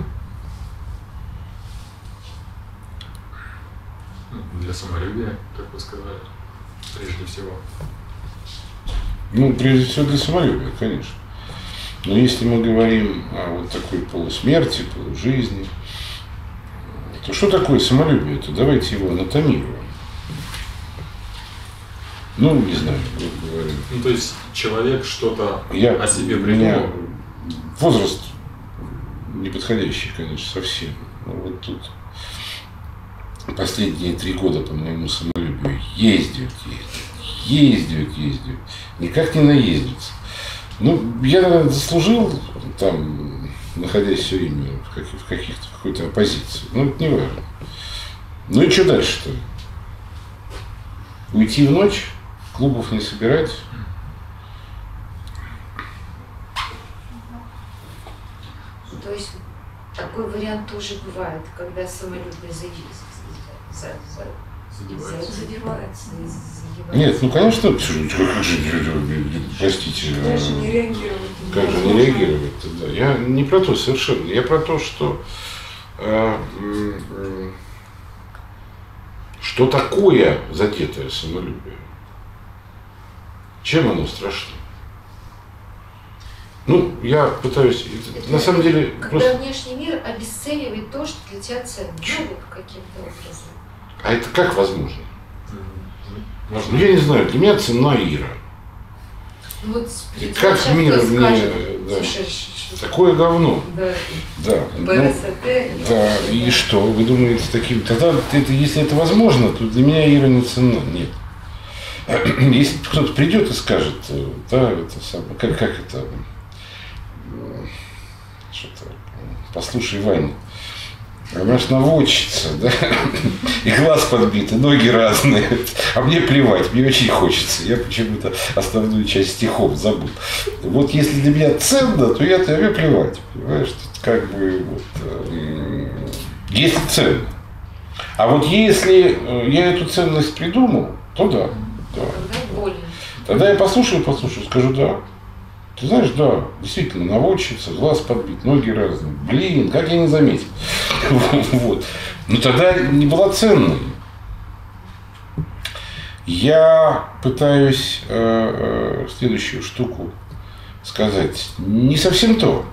Для самолюбия, как вы сказали, прежде всего. Ну, прежде всего для самолюбия, конечно. Но если мы говорим о вот такой полусмерти, полужизни, то что такое самолюбие-то? Давайте его анатомируем. Ну, не знаю, как говорю. Ну, то есть человек что-то о себе придумал. Возраст неподходящий, конечно, совсем. Но вот тут последние 3 года по моему самолюбию ездят. Никак не наездится. Ну, я, наверное, заслужил там находясь все время в какой-то оппозиции. Ну, это не важно. Ну и что дальше-то? Уйти в ночь, клубов не собирать? То есть такой вариант тоже бывает, когда самолюбие задевается. Нет, ну конечно, как же, простите, Даже не реагировать. как же не реагировать-то, да. Я не про то совершенно, я про то, что такое задетое самолюбие? Чем оно страшно? Ну, я пытаюсь, на самом деле, Когда просто... внешний мир обесценивает то, что для тебя ценно, ну, вот каким-то образом. А это как возможно? Можно. Ну, я не знаю, для меня ценна Ира. Ну, вот И как сейчас мир кто мне, скажет, да, слушай, такое говно. да, Да. Ну, БРСТ. да, и что? Вы думаете, таким? Тогда, если это возможно, то для меня Ира не ценна. Нет. Если кто-то придет и скажет, да, это самое, как это, что-то, послушай, Ваня, она ж наводчица, да, и глаз подбит, и ноги разные, а мне плевать, мне очень хочется, я почему-то основную часть стихов забыл. Вот если для меня ценно, то мне плевать, понимаешь, тут как бы вот, если ценно. А вот если я эту ценность придумал, то да. Когда больно. Тогда я послушаю, скажу да. Ты знаешь, да, действительно, наводчица, глаз подбит, ноги разные. Блин, как я не заметил. Вот. Но тогда не была ценной. Я пытаюсь следующую штуку сказать. Не совсем то.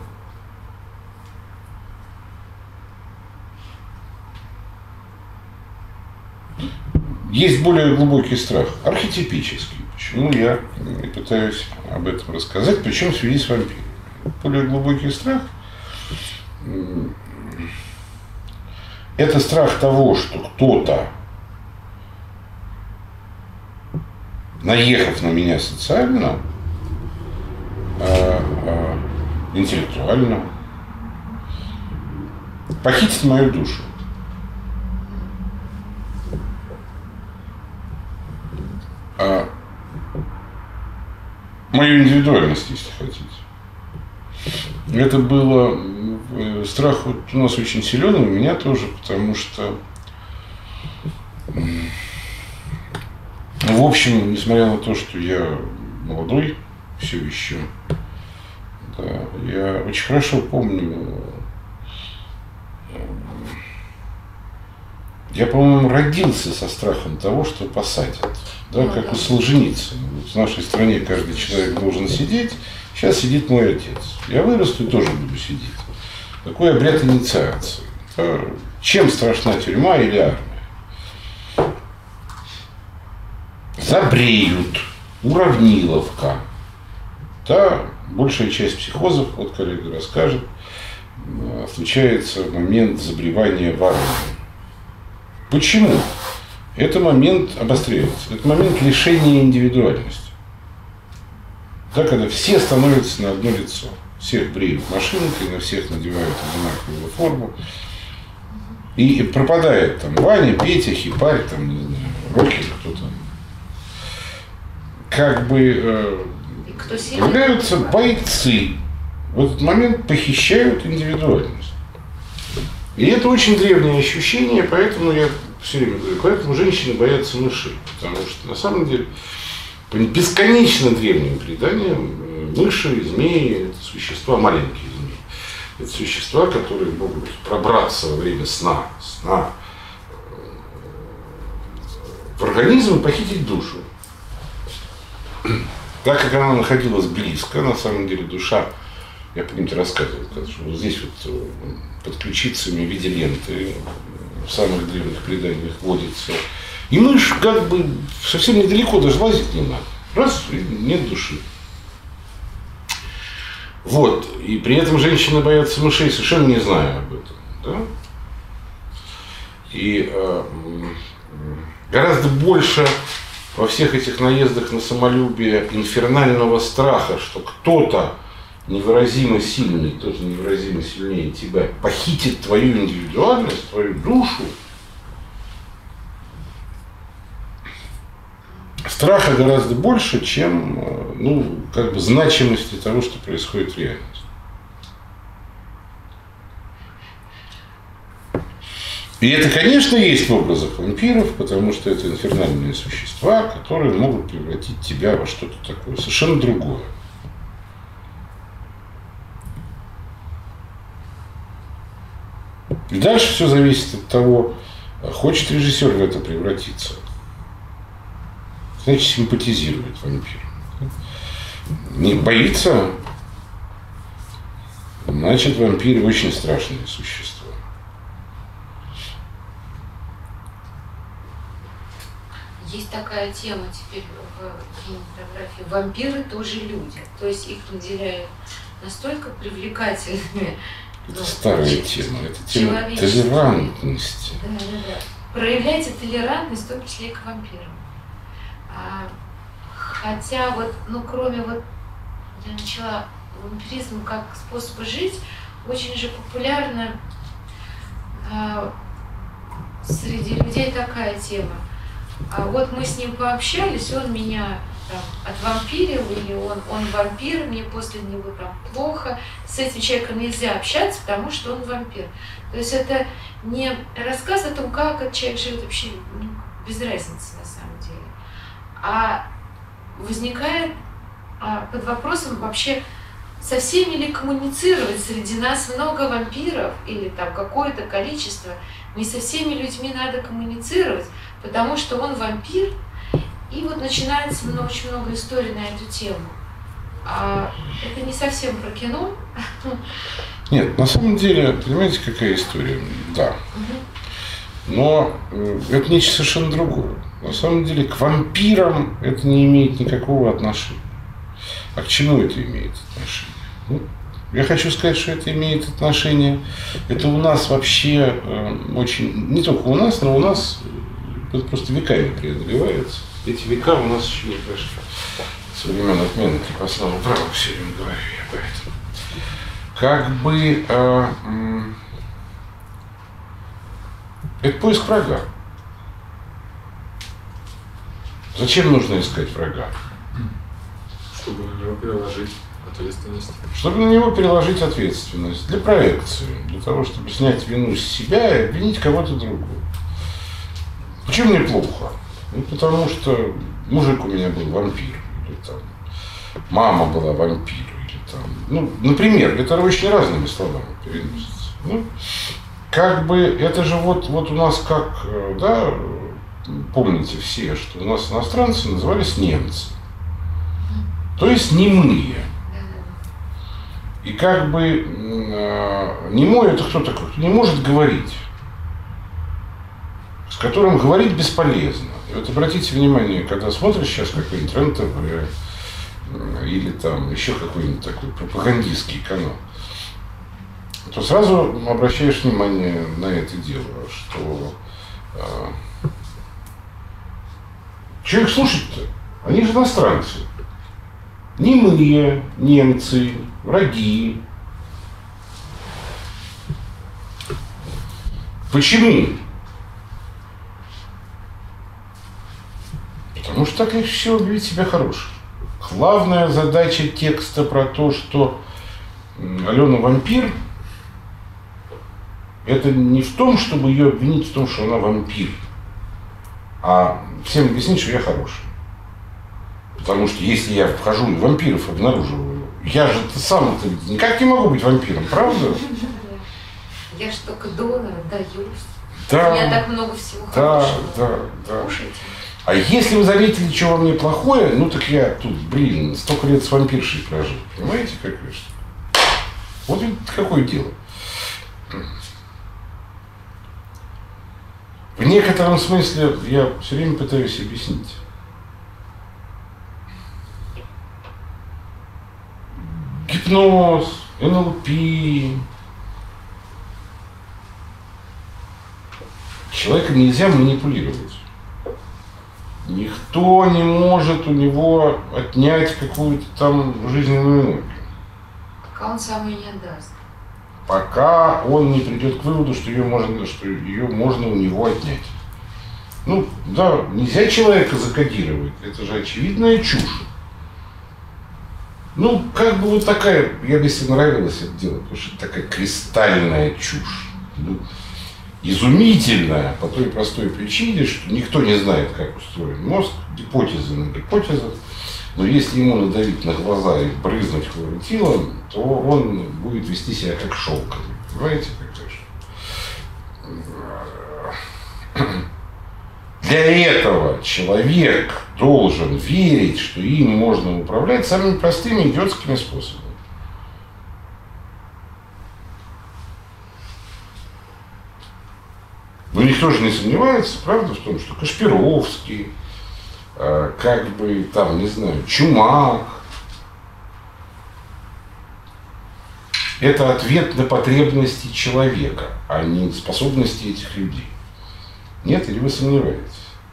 Есть более глубокий страх, архетипический. Почему я пытаюсь об этом рассказать, причем в связи с вампирами. Более глубокий страх – это страх того, что кто-то, наехав на меня социально, интеллектуально, похитит мою душу. Мою индивидуальность, если хотите. Это было... Страх вот у нас очень силен, и у меня тоже, потому что... В общем, несмотря на то, что я молодой все еще, да, я очень хорошо помню... Я, по-моему, родился со страхом того, что посадят. Да, как у Солженицына. В нашей стране каждый человек должен сидеть. Сейчас сидит мой отец. Я вырасту и тоже буду сидеть. Такой обряд инициации. Да. Чем страшна тюрьма или армия? Забреют. Уравниловка. Да, большая часть психозов, вот коллега расскажет, случается в момент забревания в армию. Почему? Это момент обостряется. Это момент лишения индивидуальности. Да, когда все становятся на одно лицо. Всех бреют машинкой, на всех надевают одинаковую форму. И пропадает там Ваня, Петя, Хипарь, там, не знаю, Рокки, кто там. Как бы появляются бойцы. В этот момент похищают индивидуальность. И это очень древнее ощущение, поэтому я все время говорю, поэтому женщины боятся мышей. Потому что на самом деле по бесконечно древним преданиям мыши и змеи – это существа, маленькие змеи. Это существа, которые могут пробраться во время сна в организм и похитить душу. Так как она находилась близко, на самом деле душа, я помните рассказывал, что вот здесь вот под ключицами в виде ленты в самых древних преданиях водится. И мышь как бы совсем недалеко, даже лазить не надо. Раз, и нет души. Вот. И при этом женщины боятся мышей, совершенно не зная об этом. Да? И гораздо больше во всех этих наездах на самолюбие инфернального страха, что кто-то невыразимо сильный, кто-то невыразимо сильнее тебя, похитит твою индивидуальность, твою душу, страха гораздо больше, чем, ну, как бы значимости того, что происходит в реальности. И это, конечно, есть в образах вампиров, потому что это инфернальные существа, которые могут превратить тебя во что-то такое, совершенно другое. И дальше все зависит от того, хочет режиссер в это превратиться. Значит, симпатизирует вампиру. Не боится, значит, вампиры очень страшные существа. Есть такая тема теперь в кинематографии. Вампиры тоже люди. То есть их наделяют настолько привлекательными. Это старая тема. Это тема толерантности. Да. Проявляйте толерантность, в том числе и к вампирам. Хотя вот, ну кроме вот, я начала вампиризм как способ жить, очень же популярна среди людей такая тема. А вот мы с ним пообщались, он меня там отвампирил, или он вампир, мне после него там плохо. С этим человеком нельзя общаться, потому что он вампир. То есть это не рассказ о том, как этот человек живет, вообще без разницы на самом деле. А возникает под вопросом вообще, со всеми ли коммуницировать, среди нас много вампиров или там какое-то количество, не со всеми людьми надо коммуницировать, потому что он вампир, и вот начинается очень много историй на эту тему. Это не совсем про кино. Нет, на самом деле, понимаете, какая история? Да. Но это нечто совершенно другое. На самом деле, к вампирам это не имеет никакого отношения. А к чему это имеет отношение? Ну, я хочу сказать, что это имеет отношение. Это у нас вообще очень... Не только у нас, но у нас это просто веками преодолевается. Эти века у нас еще не прошли. Со времен отмены крепостного права все время говорю я поэтому. Как бы это поиск врага. Зачем нужно искать врага? Чтобы на него переложить ответственность. Чтобы на него переложить ответственность. Для проекции. Для того, чтобы снять вину с себя и обвинить кого-то другого. Почему мне плохо? Ну, потому что мужик у меня был вампир. Или там мама была вампир. Или там, ну, например, это очень разными словами переносится. Ну, как бы это же вот у нас как, да, помните все, что у нас иностранцы назывались немцы. То есть немые. И как бы немой это кто такой? Кто не может говорить. С которым говорить бесполезно. И вот обратите внимание, когда смотришь сейчас какой-нибудь РЕН-ТВ или там еще какой-нибудь такой пропагандистский канал, то сразу обращаешь внимание на это дело, что что их слушать-то? Они же иностранцы. Немые, немцы, враги. Почему? Потому что так легче всего объявить себя хорошим. Главная задача текста про то, что Алена вампир, это не в том, чтобы ее обвинить в том, что она вампир, а всем объяснить, что я хороший. Потому что если я вхожу и вампиров обнаруживаю, я же сам-то никак не могу быть вампиром, правда? Я же только донор, даю. Да, У меня так много всего хорошего. Да. А если вы заметили, что во мне плохое, ну так я тут, столько лет с вампиршей прожил. Понимаете, какая штука? Вот ведь какое дело. В некотором смысле я все время пытаюсь объяснить. Гипноз, НЛП. Человеком нельзя манипулировать. Никто не может у него отнять какую-то там жизненную энергию. Пока он сам ее не отдаст. Пока он не придет к выводу, что ее можно у него отнять. Ну, да, нельзя человека закодировать, это же очевидная чушь. Ну, как бы вот такая, я бы себе нравилось это делать, потому что это такая кристальная чушь. Ну, изумительная по той простой причине, что никто не знает, как устроен мозг, гипотеза на гипотезах. Но если ему надавить на глаза и брызнуть хлоротилом, то он будет вести себя как шелковый. Понимаете, как же? Для этого человек должен верить, что им можно управлять самыми простыми идиотскими способами. Но никто же не сомневается, правда, в том, что Кашпировский, как бы там, не знаю, Чумак. Это ответ на потребности человека, а не способности этих людей. Нет, или вы сомневаетесь?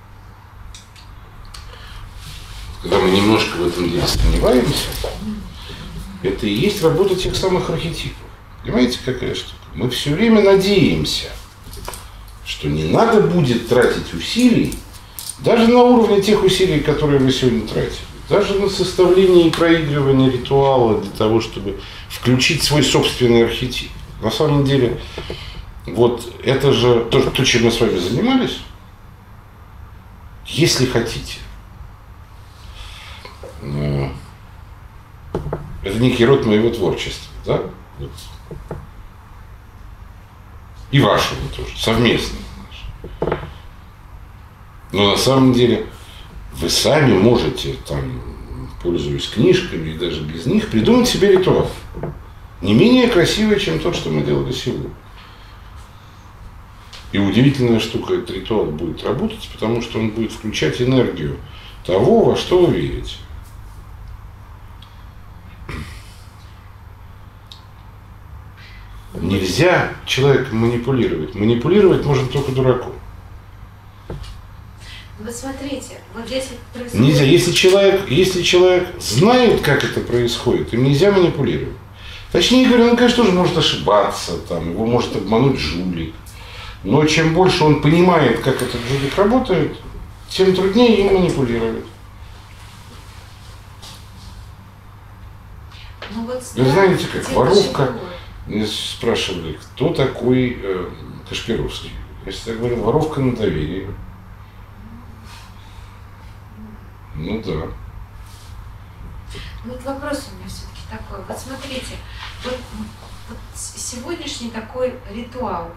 Когда мы немножко в этом деле сомневаемся, это и есть работа тех самых архетипов. Понимаете, какая штука? Мы все время надеемся, что не надо будет тратить усилий, даже на уровне тех усилий, которые вы сегодня тратили, даже на составление и проигрывание ритуала для того, чтобы включить свой собственный архетип. На самом деле, вот это же то, чем мы с вами занимались, если хотите. Это некий род моего творчества, да? И вашего тоже, совместного. Но на самом деле вы сами можете, там, пользуясь книжками и даже без них, придумать себе ритуал. Не менее красивый, чем тот, что мы делали сегодня. И удивительная штука, этот ритуал будет работать, потому что он будет включать энергию того, во что вы верите. Нельзя человеком манипулировать. Манипулировать можно только дураку. Вот смотрите, вот здесь вот происходит... Нельзя. Если человек знает, как это происходит, им нельзя манипулировать. Точнее говоря, он, конечно, тоже может ошибаться, там, его может обмануть жулик. Но чем больше он понимает, как этот жулик работает, тем труднее им манипулировать. Ну, вот Вы знаете, как воровка... живое. Меня спрашивали, кто такой Кашпировский. Я всегда говорил, воровка на доверии. Ну да. Вот вопрос у меня все-таки такой. Вот смотрите, вот сегодняшний такой ритуал.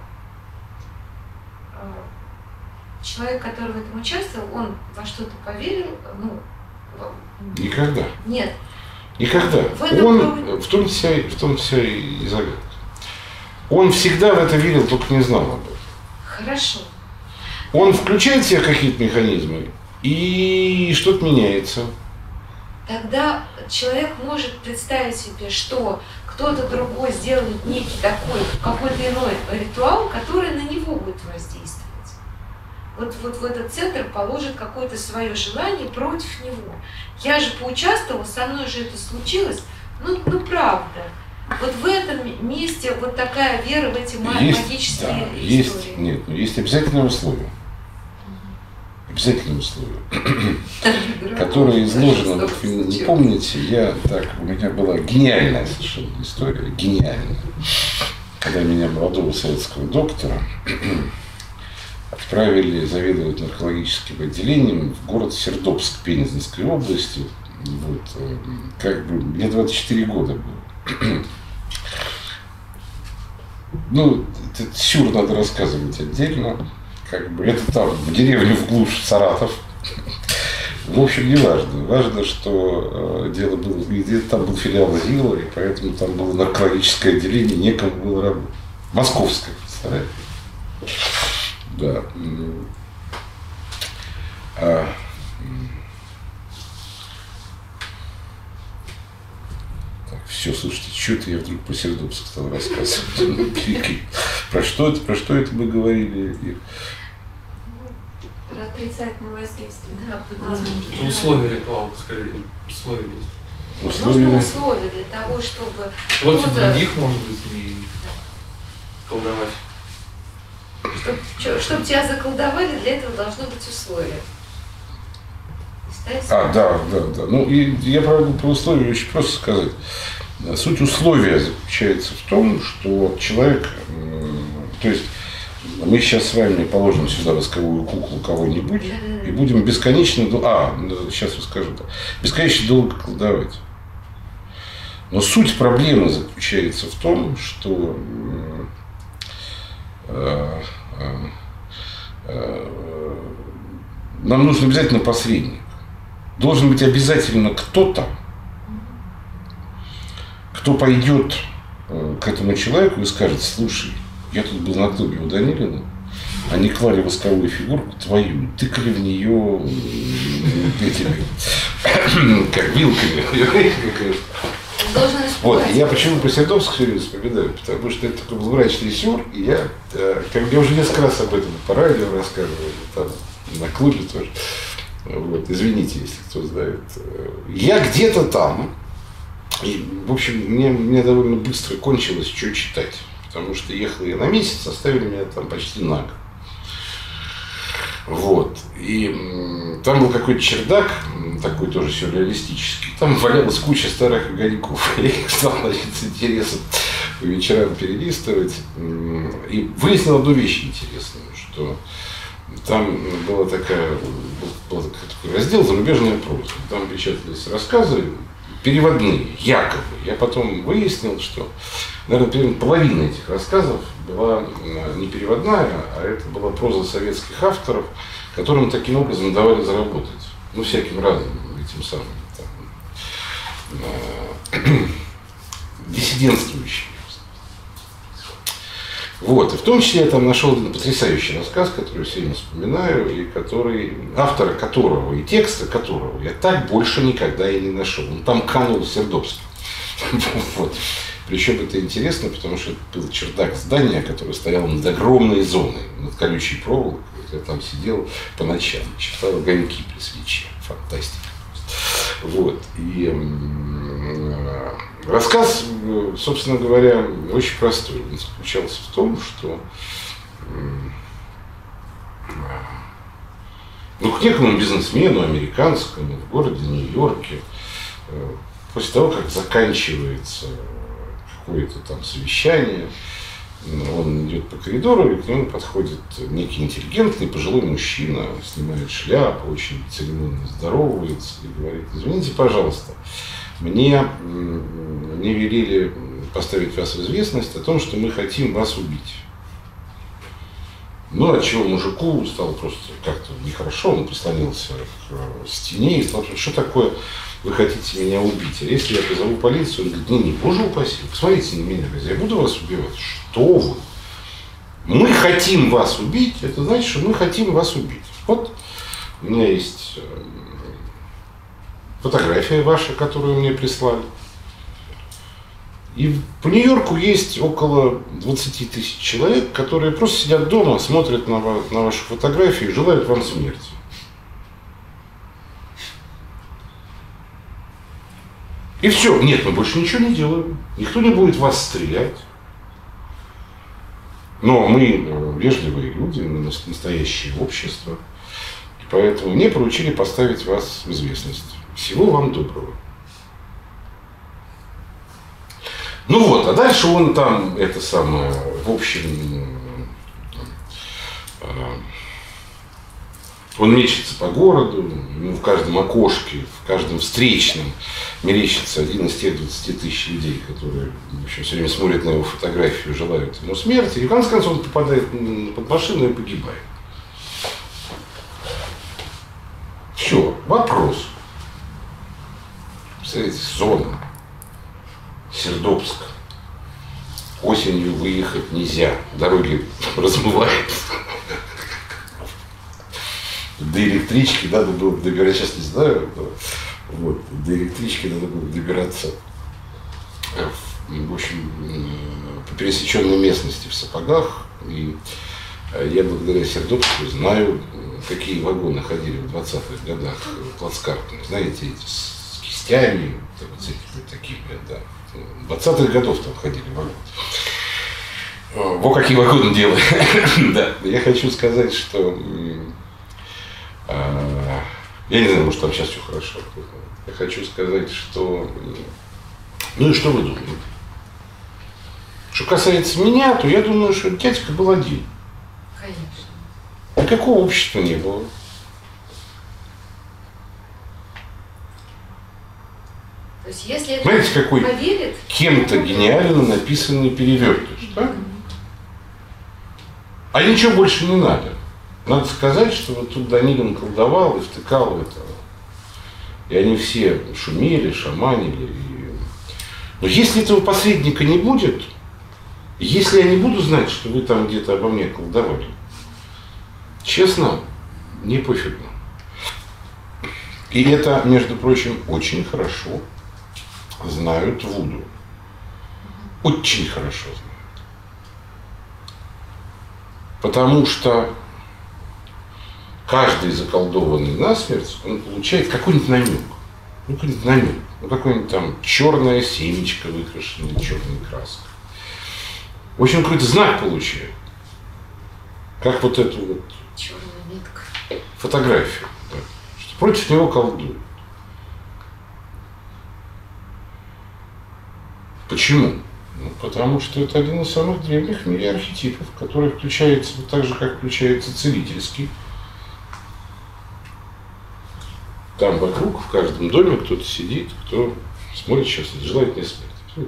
Человек, который в этом участвовал, он во что-то поверил, ну... Никогда. Нет. Никогда. В том вся и загадка. Он всегда в это верил, только не знал об этом. Хорошо. Он включает в себя какие-то механизмы, и что-то меняется. Тогда человек может представить себе, что кто-то другой сделает некий такой, какой-то иной ритуал, который на него будет воздействовать. Вот в этот центр положит какое-то свое желание против него. Я же поучаствовала, со мной же это случилось. Ну правда. Вот в этом месте вот такая вера в эти магические истории. Есть обязательное условие. Обязательное условие, которое изложено, вот вы не помните, у меня была гениальная совершенно история, гениальная. Когда меня, молодого советского доктора, отправили заведовать наркологическим отделением в город Сердобск Пензенской области. Вот, мне 24 года было. Ну, этот сюр надо рассказывать отдельно. Это там, в деревне в глушь Саратов. В общем, не важно. Важно, что дело было, где-то там был филиал ЗИЛа, и поэтому там было наркологическое отделение, некому было работать. Московское, представляете? Да. Так, все, слушайте, что-то я вдруг по Сердобску стал рассказывать. Про что это мы говорили? Про отрицательное воздействие. Да, Условия ритуала, скорее. Условия есть. Условия. условия для того, чтобы Против кто-то, других, может быть, и колдовать. чтобы тебя заколдовали, для этого должно быть условие. Да. Ну, и я про условия очень просто сказать. Суть условия заключается в том, что человек, то есть мы сейчас с вами положим сюда восковую куклу кого-нибудь и будем бесконечно, сейчас расскажу, бесконечно долго колдовать. Но суть проблемы заключается в том, что нам нужен обязательно посредник. Должен быть обязательно кто-то, кто пойдет к этому человеку и скажет: слушай, я тут был на клубе у Данилина, они клали восковую фигурку твою, тыкали в нее этими, как вилками. Вот, я почему про Сердобск все время вспоминаю, потому что это такой был мрачный сюр, и я уже несколько раз об этом по радио рассказывал, там, на клубе тоже. Вот, извините, если кто знает. Я где-то там, и, в общем, мне довольно быстро кончилось, что читать, потому что ехал я на месяц, оставили меня там почти на год. Вот. И там был какой-то чердак, такой тоже сюрреалистический. Там валялась куча старых огоньков. Я их стал, с интересом по вечерам перелистывать. И выяснил одну вещь интересную, что там был такой раздел «Зарубежная проза». Там печатались рассказы переводные, якобы. Я потом выяснил, что, наверное, примерно половина этих рассказов была не переводная, а это была проза советских авторов, которым таким образом давали заработать. Ну, всяким разным этим самым диссидентствующим. Вот. И в том числе я там нашел один потрясающий рассказ, который все время вспоминаю, и автора которого и текста которого я так больше никогда и не нашел. Он там канул в Сердобске. Вот. Причем это интересно, потому что это был чердак здания, которое стояло над огромной зоной, над колючей проволокой. Я там сидел по ночам, читал огоньки при свече. Фантастика. Вот. И рассказ, собственно говоря, очень простой. Он заключался в том, что к некому бизнесмену американскому в городе Нью-Йорке, после того, как заканчивается какое-то там совещание, он идет по коридору, и к нему подходит некий интеллигентный пожилой мужчина, снимает шляпу, очень церемонно здоровается и говорит: извините, пожалуйста, мне велели поставить вас в известность о том, что мы хотим вас убить. Ну, отчего мужику стало просто как-то нехорошо, он прислонился к стене и сказал: что такое вы хотите меня убить? А если я позову полицию? Он говорит: не, боже упаси, посмотрите на меня, я буду вас убивать. Что вы? Мы хотим вас убить, это значит, что мы хотим вас убить. Вот у меня есть фотография ваша, которую мне прислали. И по Нью-Йорку есть около 20 тысяч человек, которые просто сидят дома, смотрят на вашу фотографию и желают вам смерти. И все. Нет, мы больше ничего не делаем. Никто не будет вас стрелять. Но мы вежливые люди, мы настоящее общество. И поэтому мне поручили поставить вас в известность. Всего вам доброго. Ну вот, а дальше он там, в общем, он мечется по городу, ему в каждом окошке, в каждом встречном мерещится один из тех 20 тысяч людей, которые, в общем, все время смотрят на его фотографию, желают ему смерти, и в конце концов он попадает под машину и погибает. Все, вопрос. Представляете, зона. Сердобск. Осенью выехать нельзя, дороги размывает. До электрички надо было добираться, сейчас не знаю, но до электрички надо было добираться, в общем, по пересеченной местности в сапогах. И я благодаря Сердобску знаю, какие вагоны ходили в 20-х годах плацкартами. Знаете, эти с гостями, вот с этими такими, да. 20-х годов там ходили вагон. Во какие вагоны делали. Да. Я хочу сказать, что я не знаю, может там сейчас все хорошо. Я хочу сказать, что ну и что вы думаете? Что касается меня, то я думаю, что дядька был один. Конечно. Никакого общества не было. То есть, если это Знаете, какой поверит, кем-то гениально написанный перевертыш, да? А ничего больше не надо. Надо сказать, что вот тут Данилин колдовал и втыкал в это. И они все шумели, шаманили. Но если этого посредника не будет, если я не буду знать, что вы там где-то обо мне колдовали, честно, не пофигно. И это, между прочим, очень хорошо знают вуду. Очень хорошо знают. Потому что каждый заколдованный насмерть, он получает какой-нибудь намек. Ну, какой-нибудь намек. Ну, какое-нибудь там черное семечко, выкрашенное черной краской. В общем, какой-то знак получает. Как вот эту вот черная нитка. фотографию. Да, что против него колдуют. Почему? Ну, потому что это один из самых древних в мире архетипов, который включается вот так же, как включается целительский. Там вокруг, в каждом доме кто-то сидит, кто смотрит сейчас, желает мне смерти.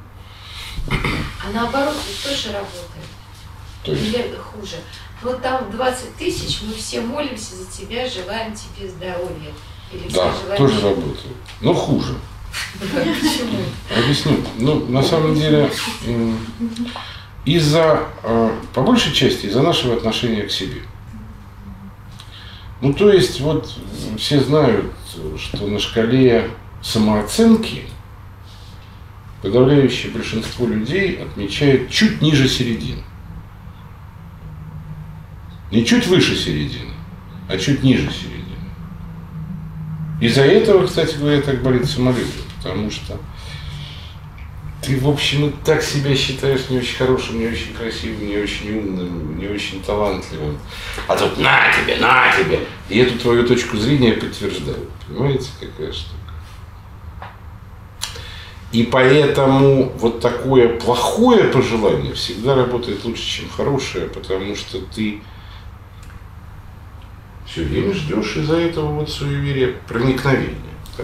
А наоборот, ведь тоже работает. То есть, Или хуже. Вот там 20 тысяч, мы все молимся за тебя, желаем тебе здоровья. Или да, все желаем... тоже работает. Но хуже. Почему? Объясню. Ну, на самом деле, из-за, по большей части, из-за нашего отношения к себе. Ну, то есть, вот все знают, что на шкале самооценки подавляющее большинство людей отмечает чуть ниже середины. Не чуть выше середины, а чуть ниже середины. Из-за этого, кстати говоря, так болит самолюбие, потому что ты, в общем, и так себя считаешь не очень хорошим, не очень красивым, не очень умным, не очень талантливым. А тут на тебе, на тебе. И эту твою точку зрения подтверждают. Понимаете, какая штука? И поэтому вот такое плохое пожелание всегда работает лучше, чем хорошее, потому что ты все время ждешь из-за этого вот суеверия проникновения. Да?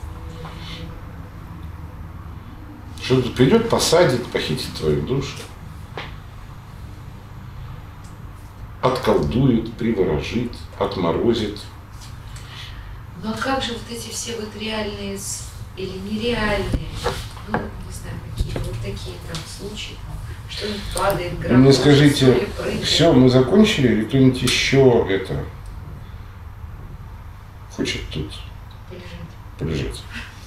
Что-то придет, посадит, похитит твою душу, отколдует, приворожит, отморозит. Ну а как же вот эти все вот реальные или нереальные, ну, не знаю, какие вот такие там случаи, там, что-нибудь падает, Вы грохочет, мне скажите, или прыгает. все, мы закончили, или кто-нибудь еще это хочет тут полежать?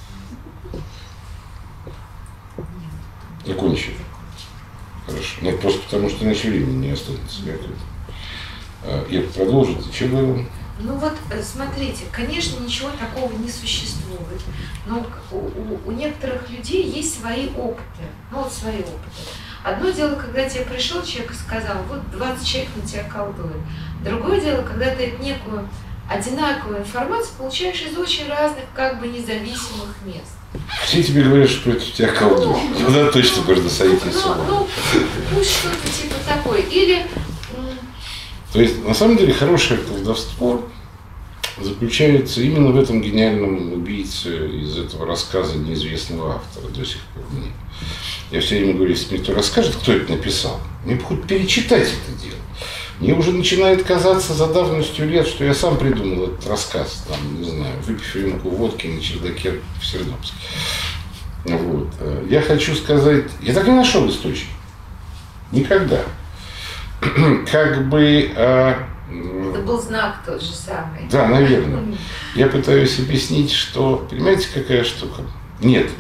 Закончили. Хорошо. Нет, просто потому что иначе времени не останется. Ир, продолжите. Что было? Ну вот, смотрите, конечно, ничего такого не существует, но у некоторых людей есть свои опыты, ну вот свои опыты. Одно дело, когда тебе пришел человек и сказал, вот 20 человек на тебя колдуют. Другое дело, когда ты некую одинаковую информацию получаешь из очень разных, как бы независимых мест. Все тебе говорят, что против тебя колдуют. Тогда точно можно сойти с ума. Ну, пусть что-то типа такое. Или... То есть, на самом деле, хорошее колдовство заключается именно в этом гениальном убийце из этого рассказа неизвестного автора до сих пор мне. Я все время говорю, если мне кто расскажет, кто это написал, мне бы хоть перечитать это дело. Мне уже начинает казаться за давностью лет, что я сам придумал этот рассказ, там, не знаю, выпив рюмку водки на чердаке в Сердобске. Вот. Я хочу сказать, я так и не нашел источник. Никогда. Как бы... Это был знак тот же самый. Да, наверное. Я пытаюсь объяснить, что... Понимаете, какая штука? Нет.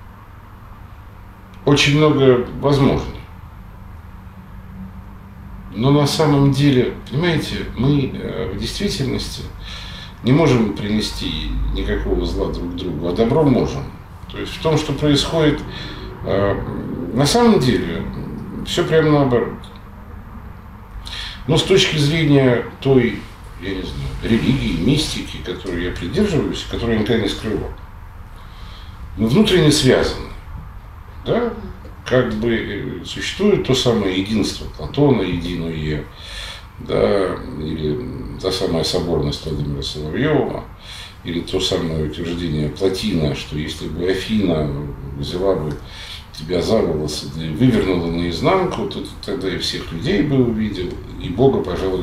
Очень много возможно. Но на самом деле, понимаете, мы в действительности не можем принести никакого зла друг другу, а добро можем. То есть в том, что происходит, на самом деле, все прямо наоборот. Но с точки зрения той, я не знаю, религии, мистики, которой я придерживаюсь, которую я никогда не скрывал, мы внутренне связаны. Да? Как бы существует то самое единство Платона, единое, да, или та самая соборность Владимира Соловьева, или то самое утверждение Платина, что если бы Афина взяла бы тебя за волосы, да и вывернула наизнанку, то ты тогда и всех людей бы увидел, и Бога, пожалуй,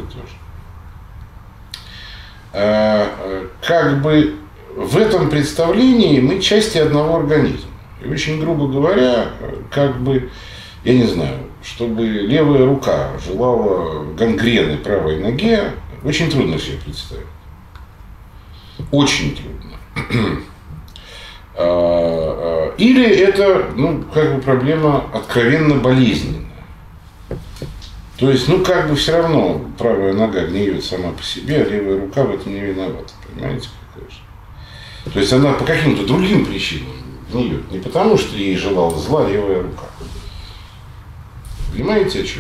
тоже. Как бы в этом представлении мы части одного организма. И очень грубо говоря, как бы, я не знаю, чтобы левая рука желала гангрены правой ноге, очень трудно себе представить. Очень трудно. Или это, ну, как бы проблема откровенно болезненная. То есть, ну, как бы все равно правая нога гниет сама по себе, а левая рука в этом не виновата. Понимаете, какая же? То есть она по каким-то другим причинам гниет. Не потому, что ей желала зла левая рука. Понимаете, о чем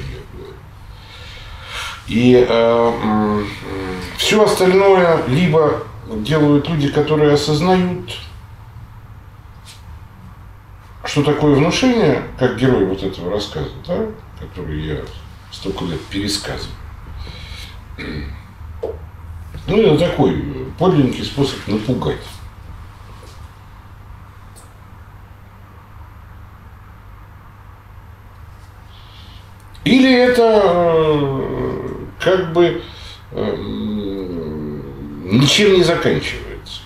я говорю? И все остальное либо делают люди, которые осознают, что такое внушение, как герой вот этого рассказа, да, который я столько лет пересказываю. Ну, это такой подлинный способ напугать. Или это как бы ничем не заканчивается.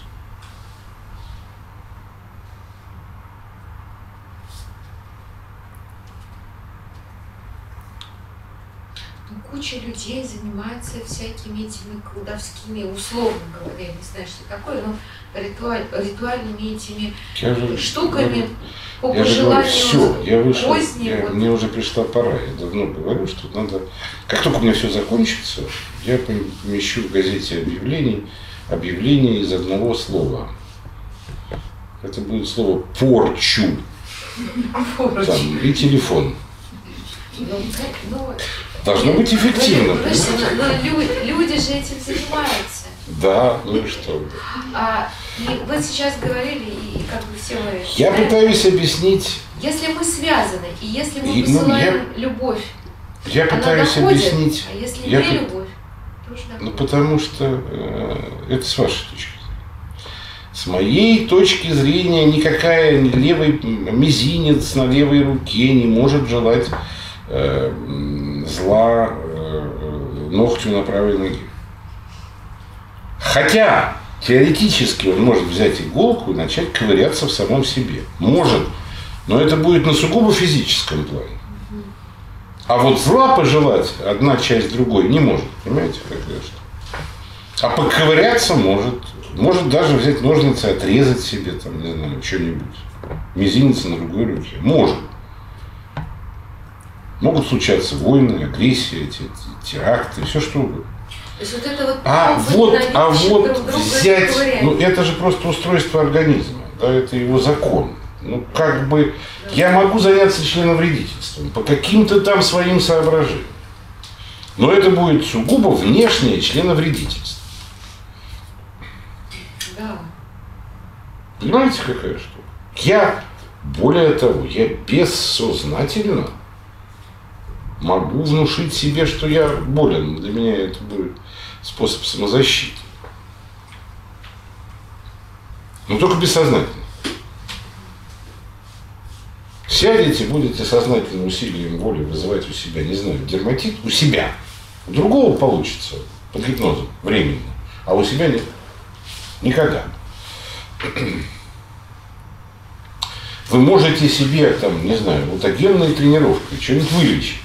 Куча людей занимается всякими этими колдовскими, условно говоря, я не знаю, что такое, но ритуальными этими штуками по пожеланию позднего. Мне уже пришла пора, я давно говорю, что надо, как только у меня все закончится, я помещу в газете объявление из одного слова. Это будет слово «порчу». Там, и телефон. Должно быть эффективно. Но люди же этим занимаются. Да, ну и что? И вы сейчас говорили, и как бы все вы... Я пытаюсь объяснить... Если мы связаны, и если мы посылаем любовь, я пытаюсь объяснить... А если не любовь, то уж ну, потому что это с вашей точки зрения. С моей точки зрения никакая левый мизинец на левой руке не может желать зла ногтю на правой ноге. Хотя теоретически он может взять иголку и начать ковыряться в самом себе. Может. Но это будет на сугубо физическом плане. А вот зла пожелать одна часть другой не может. Понимаете, какая что? А поковыряться может. Может даже взять ножницы, отрезать себе, там, не знаю, что-нибудь. Мизинец на другой руке. Может. Могут случаться войны, агрессия, теракты, все что угодно. То есть вот это вот взять, ну это же просто устройство организма, да, это его закон. Ну как бы я могу заняться членовредительством по каким-то там своим соображениям, но это будет сугубо внешнее членовредительство. Да. Понимаете, какая штука? Я, более того, я бессознательно могу внушить себе, что я болен. Для меня это будет способ самозащиты. Но только бессознательно. Сядете, будете сознательным усилием воли вызывать у себя, не знаю, дерматит, у себя. У другого получится под гипнозом временно, а у себя нет. Никогда. Вы можете себе, там, не знаю, аутогенной тренировкой что-нибудь вылечить.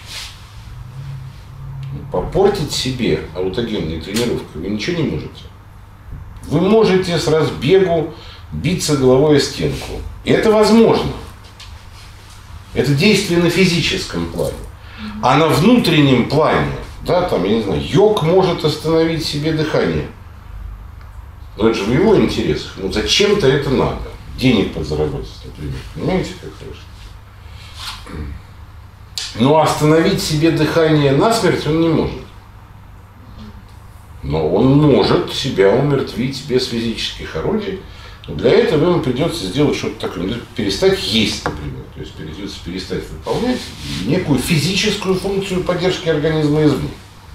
Попортить себе аутогенной тренировкой вы ничего не можете. Вы можете с разбегу биться головой о стенку. И это возможно. Это действие на физическом плане. А на внутреннем плане Да, там, я не знаю, йог может остановить себе дыхание. Но это же в его интересах. Ну, зачем-то это надо. Денег подзаработать, например. Понимаете, как хорошо? Но остановить себе дыхание насмерть он не может. Но он может себя умертвить без физических орудий. Но для этого ему придется сделать что-то такое. Перестать есть, например. То есть придется перестать выполнять некую физическую функцию поддержки организма извне.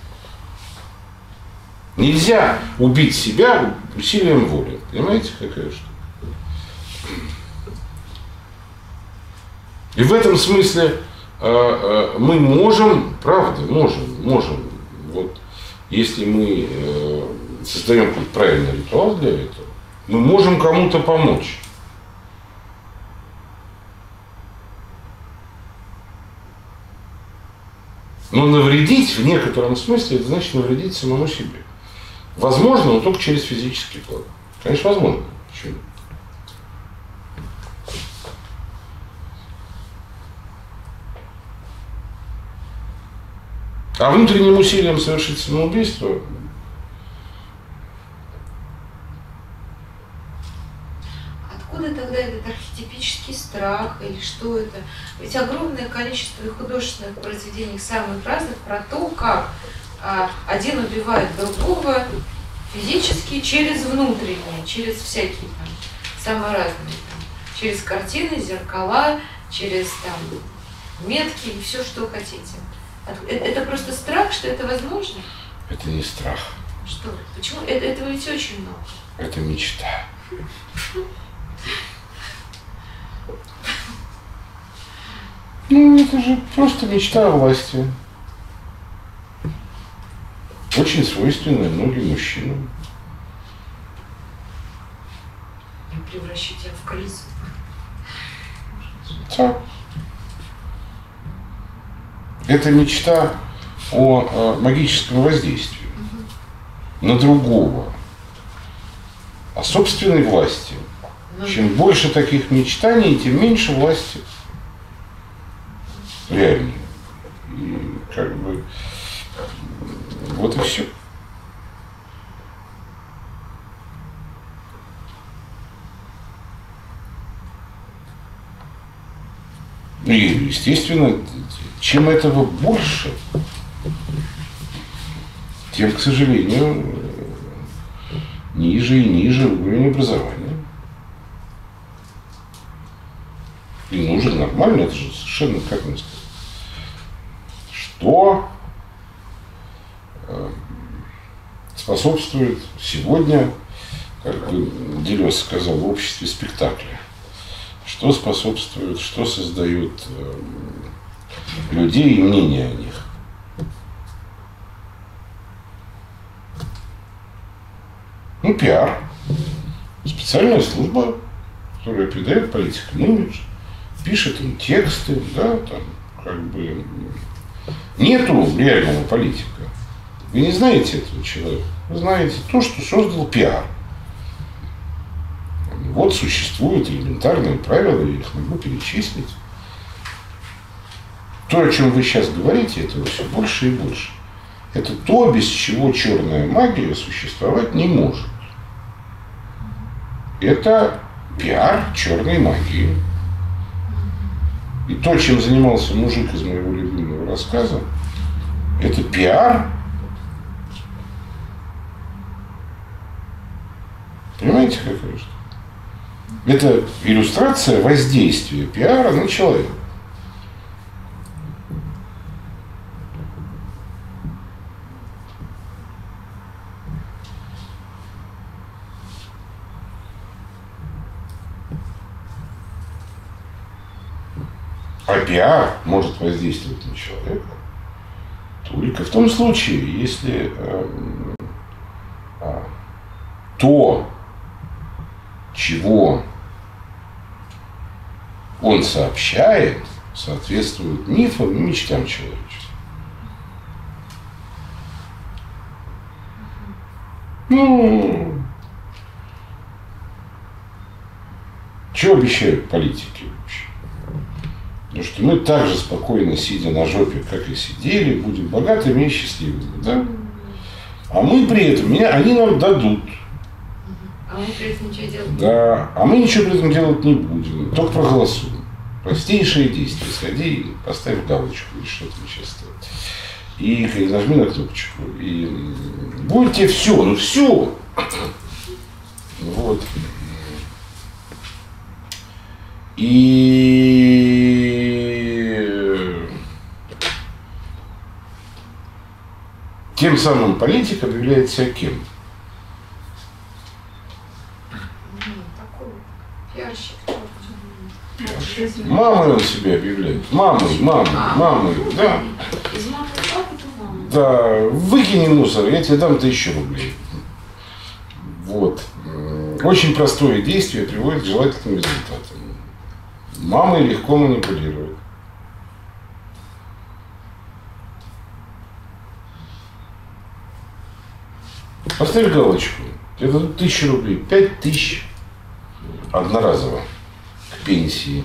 Нельзя убить себя усилием воли. Понимаете, какая штука? И в этом смысле мы можем, правда, можем. Вот, если мы создаем какой-то правильный ритуал для этого, мы можем кому-то помочь. Но навредить в некотором смысле, это значит навредить самому себе. Возможно, но только через физический план. Конечно, возможно. Почему? А внутренним усилием совершить самоубийство откуда тогда этот архетипический страх или что это? Ведь огромное количество и художественных произведений самых разных про то, как один убивает другого физически через внутреннее, через всякие там самые разные, там, через картины, зеркала, через там метки и все, что хотите. Это просто страх, что это возможно? это не страх. Что? Почему? Этого ведь очень много. Это мечта. Ну, это же просто мечта о власти. Очень свойственная многим мужчинам. И превращать тебя в крысу. Да. Это мечта о магическом воздействии на другого, о собственной власти. Чем больше таких мечтаний, тем меньше власти реальной. И как бы вот и все. И, естественно, чем этого больше, тем, к сожалению, ниже и ниже уровень образования. И нужен нормально, это же совершенно, как мне сказать, что способствует сегодня, как бы Делез сказал, в обществе спектакля. Что способствует, что создает людей и мнение о них. Ну, пиар. Специальная служба, которая придает политикам имидж, пишет им тексты, да, там, как бы. Нету реального политика. Вы не знаете этого человека. Вы знаете то, что создал пиар. Вот существуют элементарные правила, я их могу перечислить. То, о чем вы сейчас говорите, этого все больше и больше. Это то, без чего черная магия существовать не может. Это пиар черной магии. И то, чем занимался мужик из моего любимого рассказа, это пиар. Понимаете, какая штука? Это иллюстрация воздействия пиара на человека. А пиар может воздействовать на человека только в том случае, если то, чего он сообщает, соответствует мифам и мечтам человечества. Ну, что обещают политики вообще? Потому что мы так же спокойно, сидя на жопе, как и сидели, будем богатыми и счастливыми. Да? А мы при этом, они нам дадут. А мы при этом ничего делать не будем. Да, а мы ничего при этом делать не будем, только проголосуем. Простейшие действия. Сходи, поставь галочку, или что там сейчас делать. И нажми на кнопочку. И будет тебе все, ну все. Вот. И тем самым политик объявляет себя кем? Такой пиарщик. Мамой он себя объявляет. Мамой, да. Из мамы в папу, то мама. Да, выкини мусор, я тебе дам 1000 рублей. Вот. Очень простое действие приводит к желательным результатам. Мамой легко манипулирует. Поставь галочку. Тебе дадут 1000 рублей. 5000 одноразово к пенсии.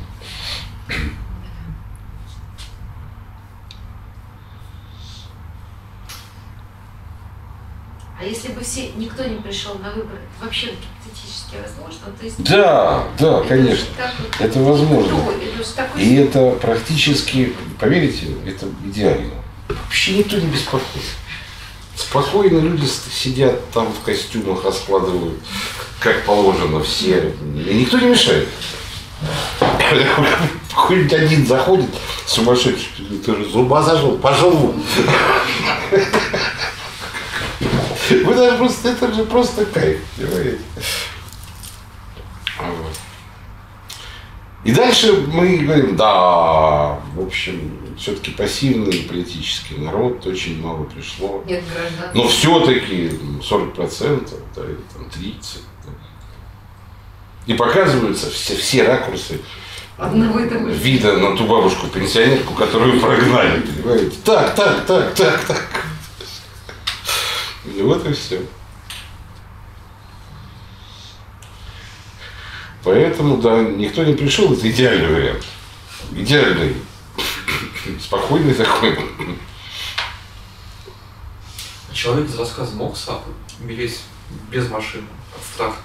А если бы никто не пришел на выборы, это вообще гипотетически возможно? То есть, Да, это конечно. так вот, Это возможно. это же такой И это практически, поверите, это идеально. Вообще никто не беспокоит. Спокойно люди сидят там в костюмах, раскладывают, как положено, все. И никто не мешает. Хоть один заходит, сумасшедший, тоже зуба зажил, пошел вон. Вы даже просто, это же просто кайф, понимаете? Вот. И дальше мы говорим, да, в общем, все-таки пассивный политический народ, очень мало пришло. нет граждан. Но все-таки 40%, да, или там 30%. Да. И показываются все ракурсы Одного и того же. вида на ту бабушку-пенсионерку, которую прогнали, понимаете? Так. И вот и все. Поэтому, да, никто не пришел, это идеальный вариант. Идеальный. Спокойный такой. Человек из рассказа мог сам умереть без машины от страха?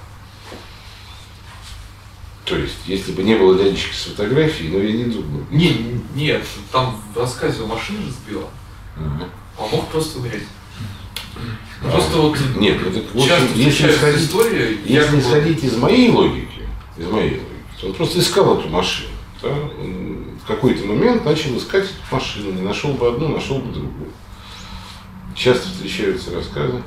То есть, если бы не было дядечки с фотографией, но я не думаю. Нет, там в рассказе машина же сбила, а мог просто умереть. Просто вот Нет, это, в часто общем, если встречается история, если исходить из моей логики, то он просто искал эту машину. Да? Он в какой-то момент начал искать эту машину, не нашел бы одну, нашел бы другую. Часто встречаются рассказы.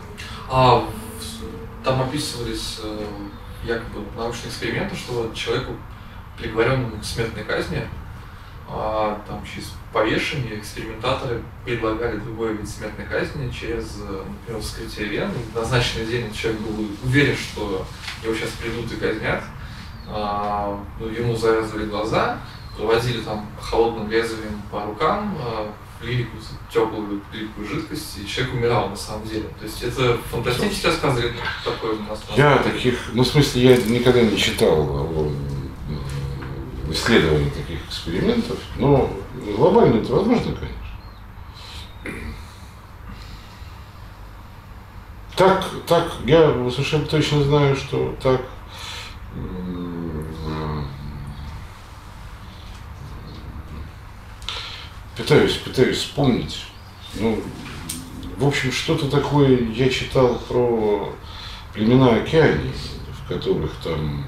Там описывались якобы научные эксперименты, что вот человеку, приговоренному к смертной казни, там через повешение экспериментаторы предлагали другой вид смертной казни через, например, вскрытие вен. В назначенный день человек был уверен, что его сейчас придут и казнят. Ему завязывали глаза, проводили там холодным лезвием по рукам, лили теплую липкую жидкость, и человек умирал на самом деле. То есть это фантастический рассказ или такой у нас? Я таких, ну в смысле, я никогда не читал исследований таких экспериментов, но глобально это возможно, конечно. Так, я совершенно точно знаю, что так. Пытаюсь вспомнить. Ну, в общем, что-то такое я читал про племена Океании, в которых там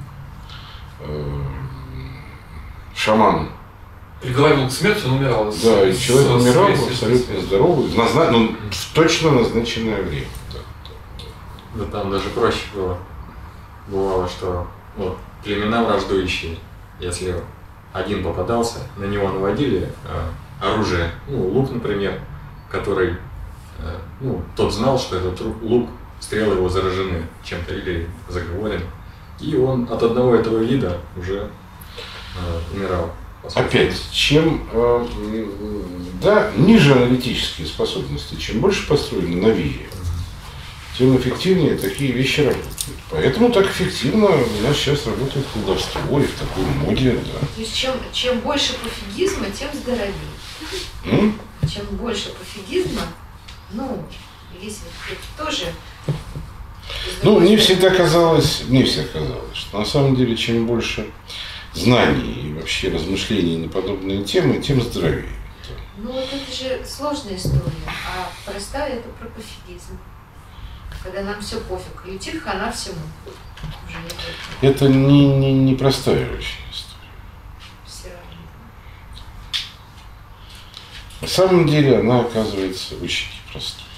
шаман. Приговаривал к смерти, он умирал. Да, и человек умирал абсолютно здоровый, в точно назначенное время. Да там даже проще было. Бывало, что вот, племена враждующие, если один попадался, на него наводили оружие, ну, лук, например, который, тот знал, что этот лук, стрелы его заражены чем-то или заговорен, и он от одного этого вида уже умирал. Опять, чем ниже аналитические способности, чем больше построено на вере, тем эффективнее такие вещи работают. Поэтому так эффективно у нас сейчас работает колдовство и в такой моде, да. То есть чем больше пофигизма, тем здоровее. Чем больше пофигизма, ну, есть это тоже... Ну, мне всегда казалось, что на самом деле, чем больше знаний и вообще размышлений на подобные темы, тем здоровее. Ну, вот это же сложная история, а простая это про пофигизм. Когда нам все пофиг, летит хана всему. Уже это не простая очень история. все равно. На самом деле она оказывается очень непростой.